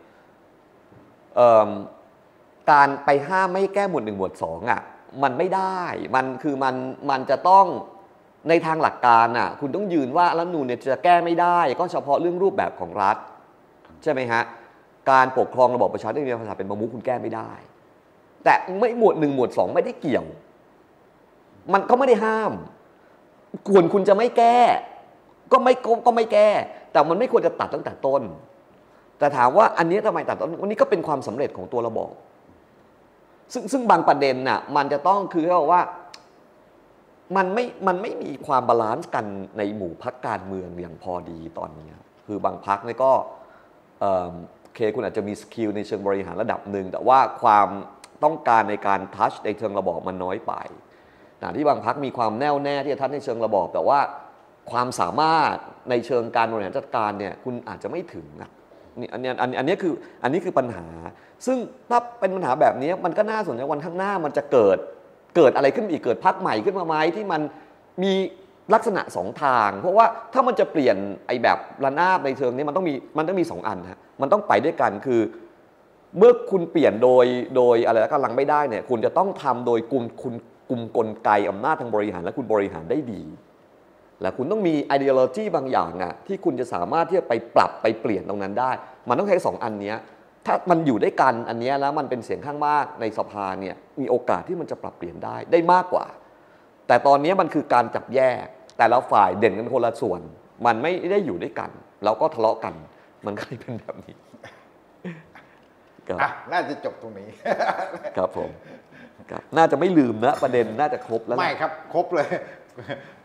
การไปห้ามไม่แก้หมวดหนึ่งหมวดสองอ่ะมันไม่ได้มันคือมันมันจะต้องในทางหลักการอ่ะคุณต้องยืนว่ารัฐธรรมนูญเนี่ยจะแก้ไม่ได้ก็เฉพาะเรื่องรูปแบบของรัฐใช่ไหมฮะการปกครองระบอบประชาธิปไตยภาษาเป็นประมุขคุณแก้ไม่ได้แต่ไม่หมวดหนึ่งหมวดสองไม่ได้เกี่ยวมันก็ไม่ได้ห้ามควรคุณจะไม่แก้ก็ไม่ก็ไม่แก้แต่มันไม่ควรจะตัดตั้งแต่ต้นแต่ถามว่าอันนี้ทำไมตัดตอนวันนี้ก็เป็นความสำเร็จของตัวระบอบซึ่งซึ่งบางประเด็นน่ะมันจะต้องคือเขาบอกว่ามันไม่มันไม่มีความบาลานซ์กันในหมู่พรรคการเมืองอย่างพอดีตอนนี้คือบางพรรคเนี่ยก็โอเคคุณอาจจะมีสกิลในเชิงบริหารระดับหนึ่งแต่ว่าความต้องการในการทัชในเชิงระบอบมันน้อยไปนะที่บางพรรคมีความแน่วแน่ที่จะทัชในเชิงระบอบแต่ว่าความสามารถในเชิงการบริหารจัดการเนี่ยคุณอาจจะไม่ถึงนะนี่อันนี้อันอันนี้คืออันนี้คือปัญหาซึ่งถ้าเป็นปัญหาแบบนี้มันก็น่าสนใจวันข้างหน้ามันจะเกิดเกิดอะไรขึ้นอีกเกิดพรรคใหม่ขึ้นมาไหมที่มันมีลักษณะสองทางเพราะว่าถ้ามันจะเปลี่ยนไอ้แบบระนาบในเชิงนี้มันต้องมีมันต้องมีสองอันฮะมันต้องไปด้วยกันคือเมื่อคุณเปลี่ยนโดยโดยอะไรกำลังไม่ได้เนี่ยคุณจะต้องทำโดยกลุ่มคุณกลุ่มกลไกอำนาจทางบริหารและคุณบริหารได้ดีและคุณต้องมี ideology บางอย่างอะที่คุณจะสามารถที่จะไปปรับไปเปลี่ยนตรงนั้นได้มันต้องใช้สองอันนี้ถ้ามันอยู่ด้วยกันอันนี้แล้วมันเป็นเสียงข้างมากในสภาเนี่ยมีโอกาสที่มันจะปรับเปลี่ยนได้ได้มากกว่าแต่ตอนนี้มันคือการจับแยกแต่ละฝ่ายเด่นกันคนละส่วนมันไม่ได้อยู่ด้วยกันแล้วก็ทะเลาะกันมันก็เลยเป็นแบบนี้อ่ะน่าจะจบตรงนี้ครับผมน่าจะไม่ลืมนะประเด็นน่าจะครบแล้วไม่ครับครบเลย